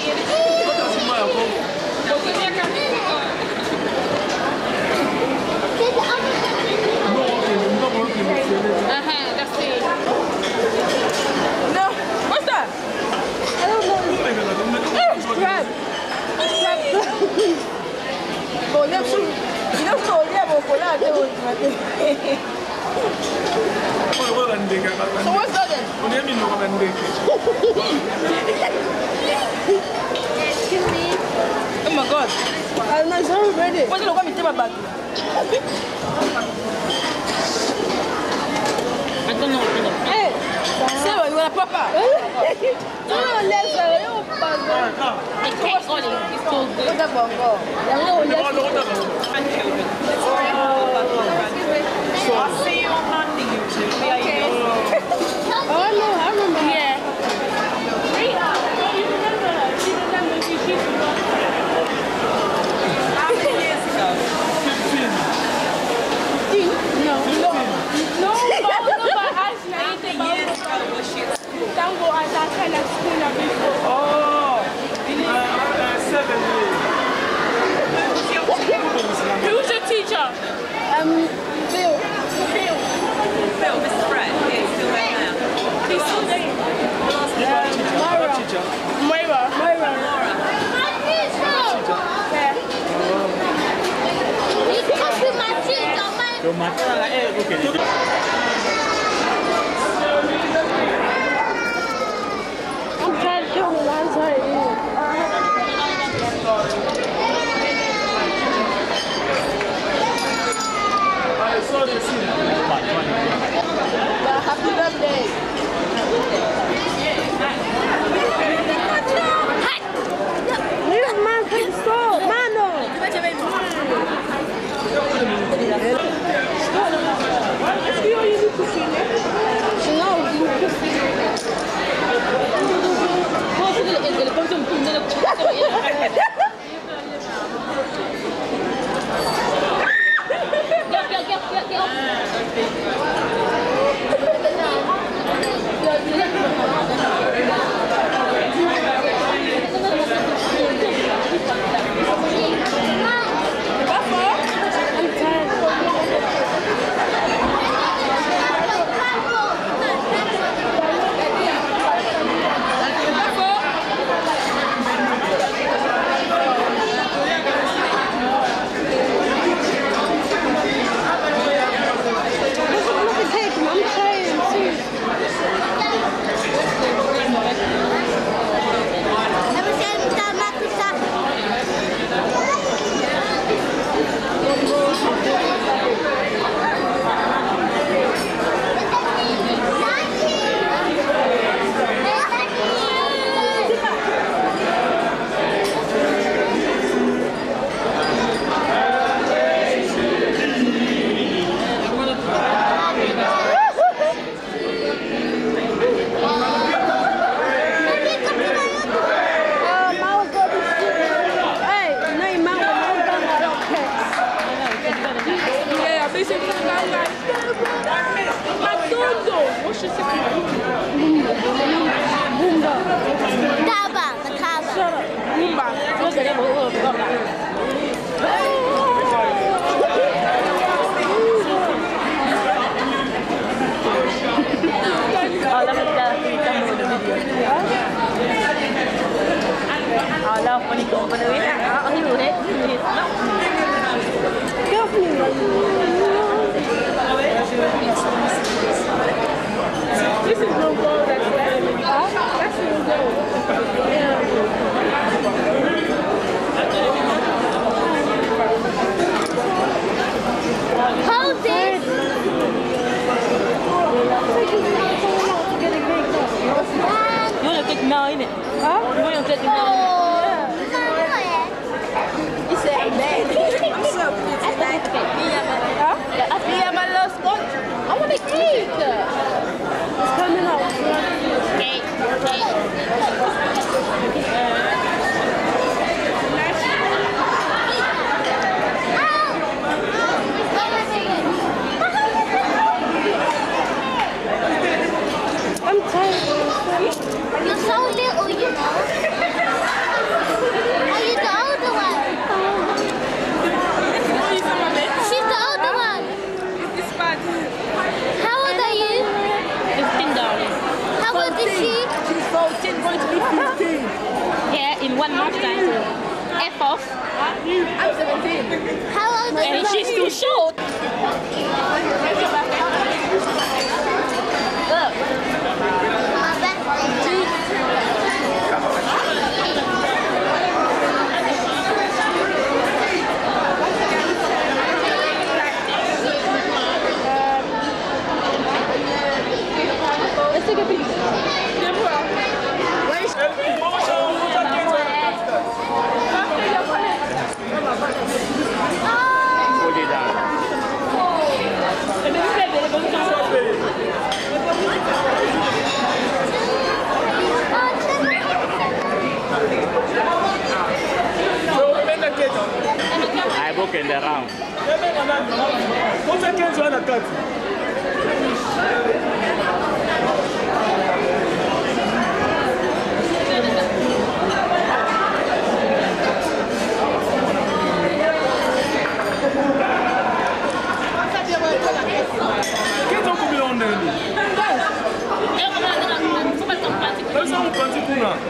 Did the other Uh-huh, that's it. No, what's that? I don't know. It's crab. It's crab. Oh, yeah, so, you know, so, yeah, but for that, they will- So what's that then? Excuse me. Oh my God. I'm not sorry, ready. What's it going to take back? I don't know. Hey, Sarah, you want a papa? No, no, let's go. You want a I can't call it. It's too good. What's that about? Yeah, no, let's go. I'll see you on Monday, you two. Okay. Oh, no, I remember. Yeah. How many years ago? No, no, no, Years ago was she at school? Tango at that kind of school now before. Oh, uh, uh, seven years. Who's your teacher? um, Bill. Phil. Phil, Mister Brett. Yeah, he's still there now. He's still there. Myra. Moira. Myra. Yeah. You copy my teacher, my I'm trying to kill me last night. Happy birthday. Here's my pistol. Mano. innit? Huh? You want your tête du nord? Il s'est aimé. Yeah, my little scotch. I want a cake. It's coming out. Cake. Cake. I'm tired. You're so little, you know. Are you the older one? She's the older one. How old are you? fifteen, darling. How old is she? She's fourteen, going to be fifteen. Yeah, in one month time. F off. I'm seventeen. How old is And she? she's too short. My birthday. Let's take a picture. I book in the round. What's that quinze ans à quatre? quinze ans combien on est? Là, ça on prend tout là.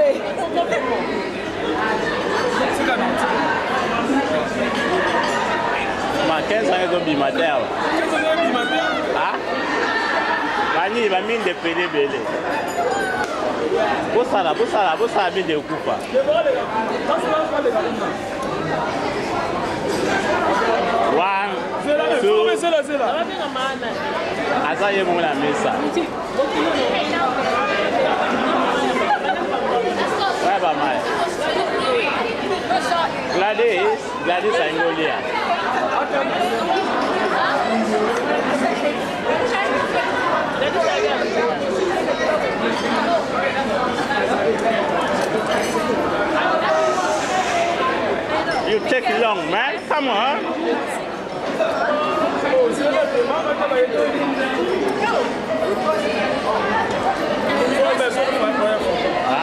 C'est la note. Ma quinze ans ils ont bimaté. quinze ans ils ont bimaté. Ah? Mani va mine de pédé belé. Bosala, bosala, bosala mine de coupa. One, two. C'est là, c'est là. Asa ye mo na mesa. Ouais ba mai. Gladys, Gladys Angolia. You take long, man. Come on. Huh?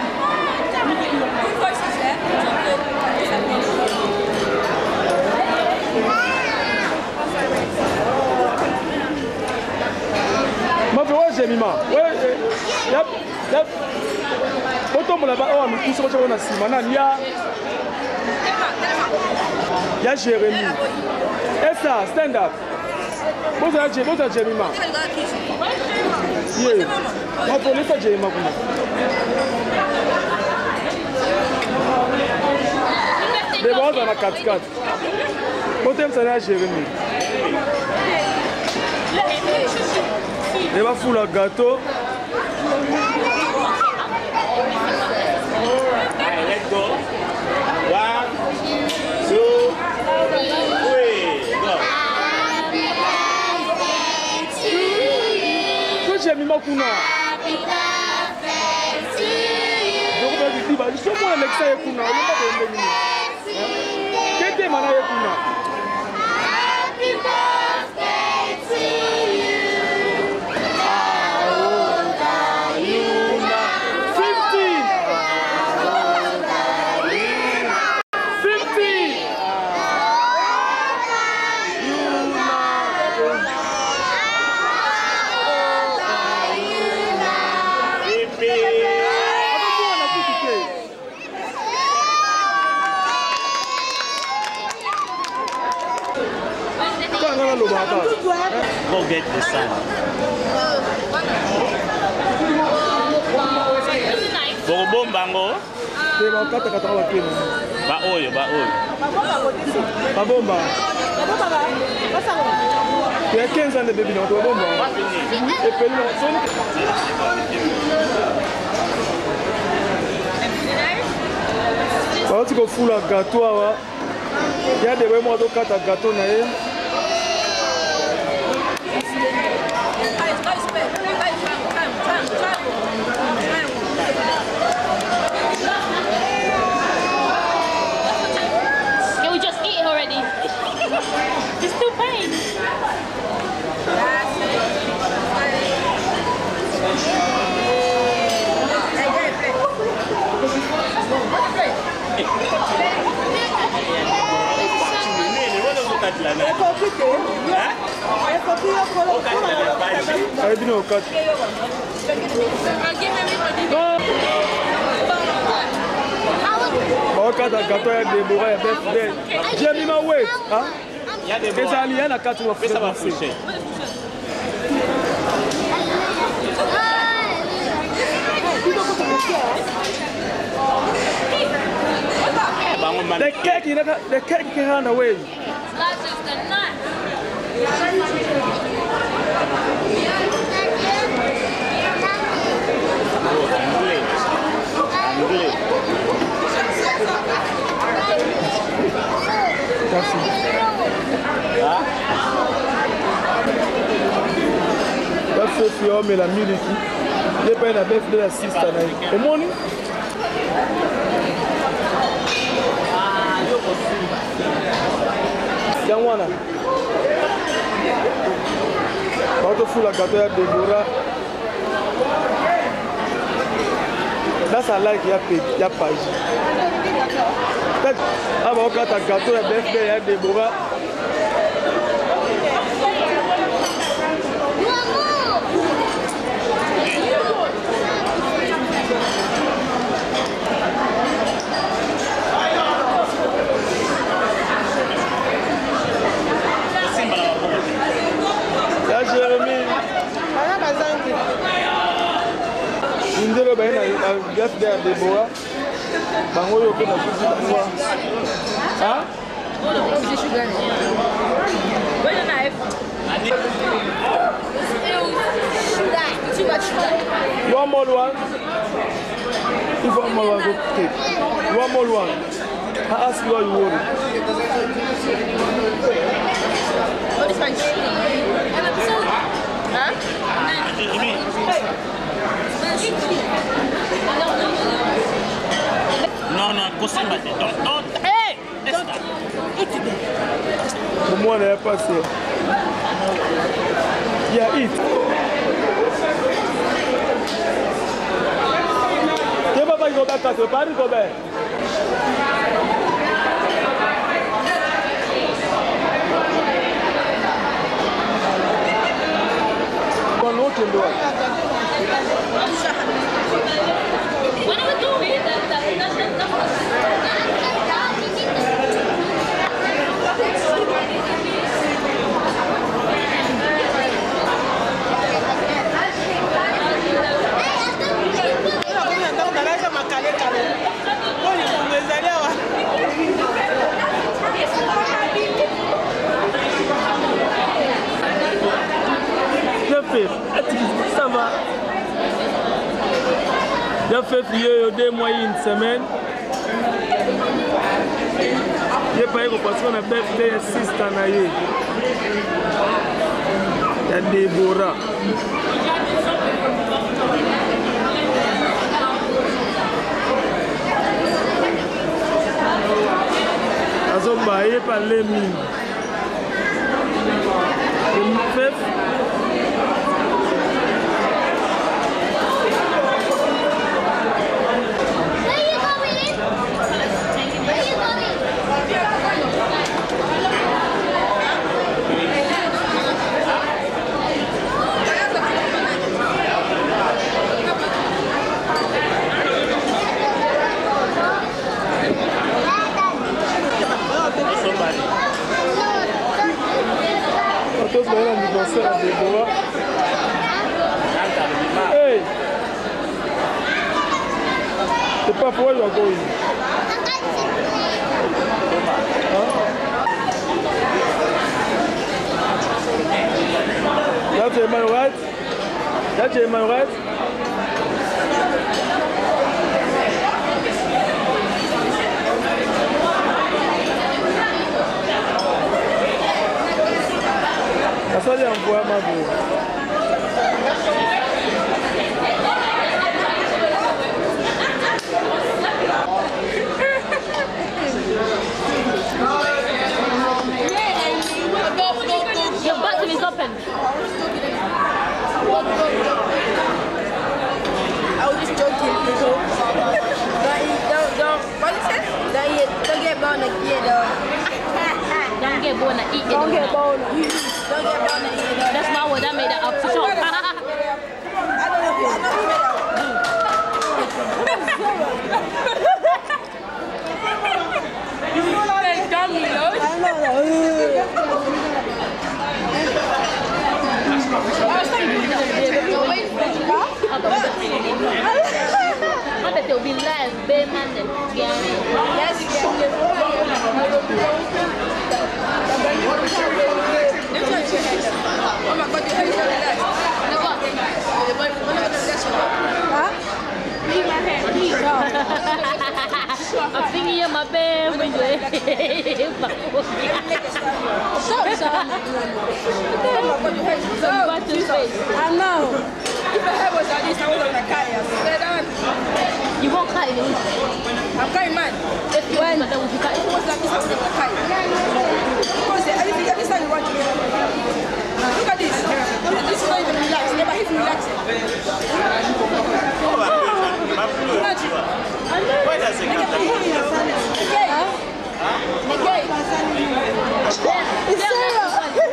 Ma fille, ouais, j'ai mis ma. Ouais, yep, yep. Autant pour là-bas, oh, mais tout ça, on a six. Maintenant, il y a. Il y a Jérémy. Et ça, stand up. Vous avez Jérémy, vous avez Jérémy. Yeah. Ma fille, laisse Jérémy. D'abord, on a quatre quatre. Autant ça, il y a Jérémy. Il va foutre le gâteau. Allez, let's go. One, two, three, go. Que j'ai mis ma kuna. Je vais vous dire, je suis pour le Mexique et kuna. Je vais vous dire. Qu'est-ce que mana et kuna? Go get the sun. Bobo bango. Ba oyo, ba oyo. Ba bomba. Tu as quinze ans de bébé, non, tu vas bomba. Et puis non, bauti kofula gâteau awa ya dewe moko tokata gâteau na ye Can we just eat it already? It's still pain. Aí vino o cat. Ba kata gâteau ya Deborah ya birthday. J'ai mis ma weight, hein? Ya de Eza ali na kati wa ça va foucher. The cake, you know, the cake can run away. That's just the nut. That's if you all la milk. They pay the birthday sister. The morning. Young one. About to full of gâteau ya Deborah. That's I like ya page, ya page. That about kata gâteau ya birthday ya Deborah. Indero baina na birthday ya Deborah. Bango yo kuna sushi kwa. Ah? Sushi sugar. Where's the knife? Sugar. Too much sugar. One more one. If one more one go take. One more one. I ask you what you want. Oh, this one's huh? No, no, go somebody. Don't, don't. Hey! Don't eat it. The more I pass here. Yeah, eat. Give up, go back at your party, go back. One more can do it. What are we doing? That, that, that, that, that. Ça va. J'ai fait frier deux mois une semaine. J'ai payé parce qu'on a birthday sister na ye. Ya Deborah. Azo baye par les mines. Une fête. Todos vai l'anniversaire à Deborah. Hey! C'est pas pour elle, là, going. That's a man, right? That's a man, right? envoie ma voix. Your button is open. I was just joking. Don't eat, don't, don't, what is it? Don't eat, don't get born again, though. Don't get born and eat it. Don't get born. Don't get born and eat it. That's my word. I made that up to show. I don't know. I don't know who made that They're dummy, though. I know that. I was thinking, I bet they'll be less big man and yes, yes. Oh my God, your hair is very nice. Huh? Leave my hand, please. I'm thinking of my baby. So, so. What's your face? I know. If my hair was like this, I was on a carry. You won't cut it. I'm carrying mine. If you when? But then would you cut If it? it was like this, I was on a carry. Because anything, every time you want to do. Look at this. This is not even relaxed. Never hit relaxing. Why does it come to Negate. Negate. It's Sarah.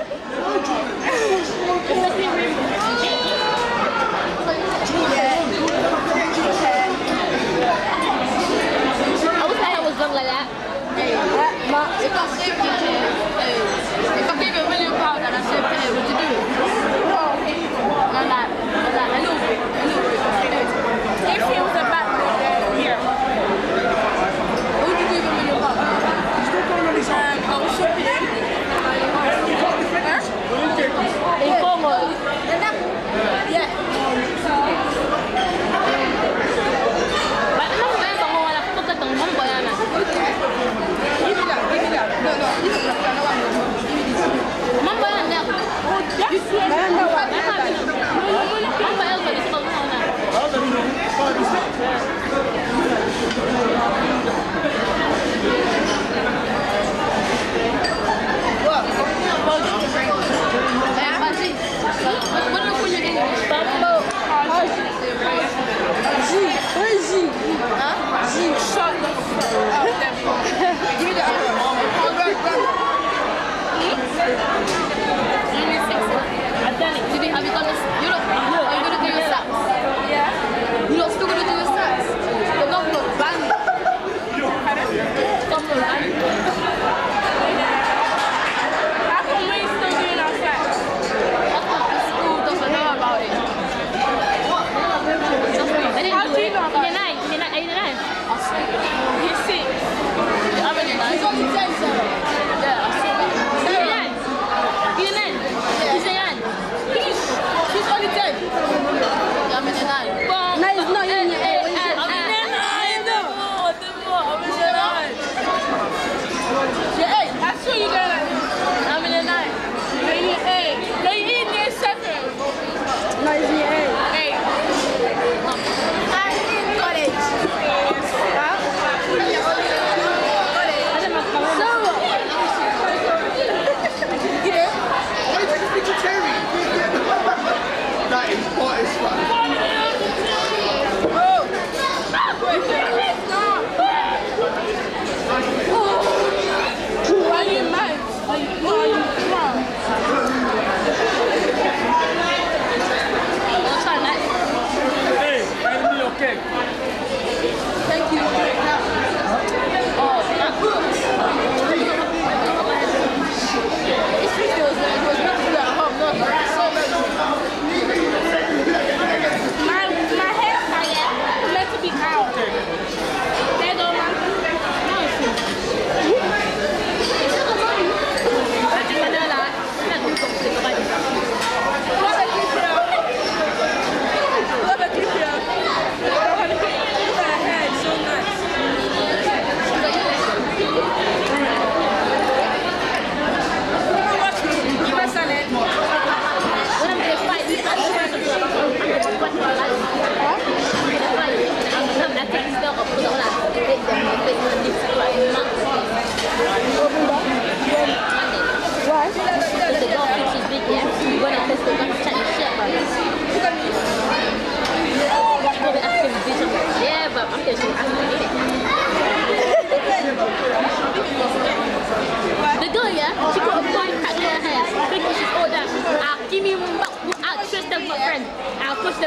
I wish my hair was long like that. Hey, Ma, if I saved your hair, hey, if I gave you a million pounds and I saved your hair, would you do it? No. No, like, like, a little bit, a little bit. If he was a bad man, here. What would you do with a million pounds? Um, I was shopping.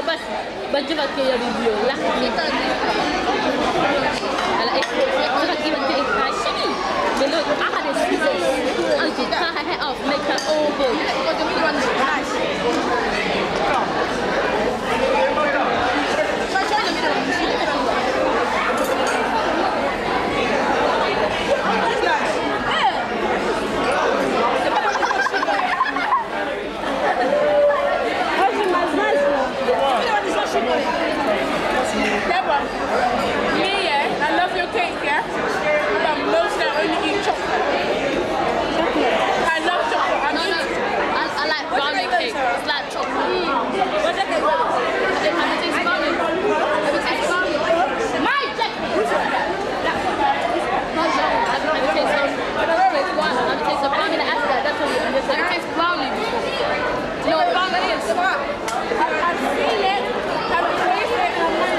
bas baju pakai yang video lah. Ala itu saya lagi pakai sini. Belum ada scissors. Anti cut her hair off, make her oval. What do you mean one nice? Try try the middle one. See the middle one. Deborah, me, yeah, I love your cake, yeah, but most I only eat chocolate. I love chocolate. I No, mean, no. I, I like brownie cake. It's like chocolate. What's that? Have you tasted brownie? Have you tasted brownie? My jacket. Not brownie. Have you have you tasted? Have you tasted brownie? Have you tasted brownie? That's that. That's what you have you tasted brownie before? No, brownie is. I've seen it, I've tasted it, and I'm like,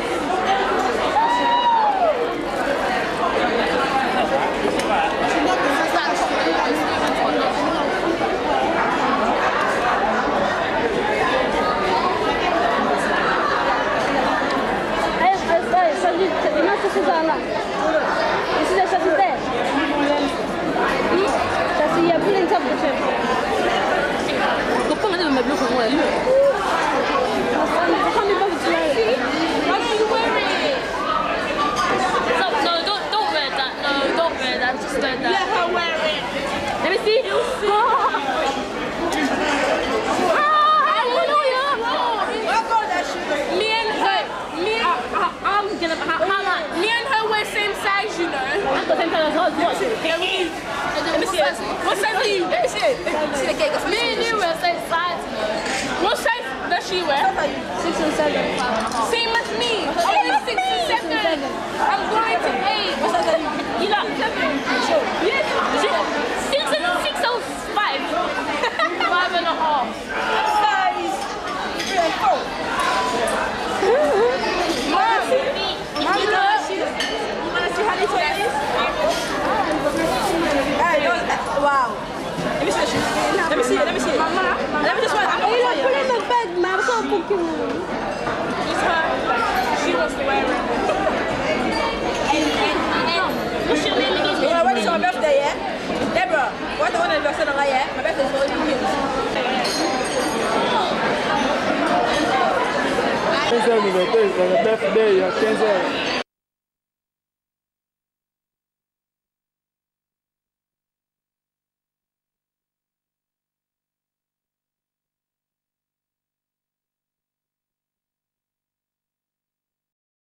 Susana. Ici la chasse terre. Chasse il y a plus d'une table de chef. Pourquoi on a même pour moi? So, no, don't don't wear that. No, don't wear that. Just wear that. let her wear it. Let me see. Me and her, me and, I'm gonna. How, how much? me and her wear same size, you know. I'm the same color as well. What? Let me, Let me see it. what size are you? Let me see it. See the cake. Me and you wear same size. What size does she wear? Six and seven. Same as me. Only six and seven. I'm going to eight. What's that? You got seven. Yes. Six and six oh five. Five and a half. Size three and four. Mom, You wanna see this? You wanna see how they play this? Hey, no, wow. Let me see the shoes. Let me see it. Let me see it. Mama, let me just wear. I'm gonna try it. Put it in the bag, man. I'm gonna book you. it's her. She wants to wear it. What's your name again? You wanna wear this on my birthday, yeah? Deborah, what the one anniversary on yeah? My birthday is already here. quinze heures, le birthday, il y a quinze heures.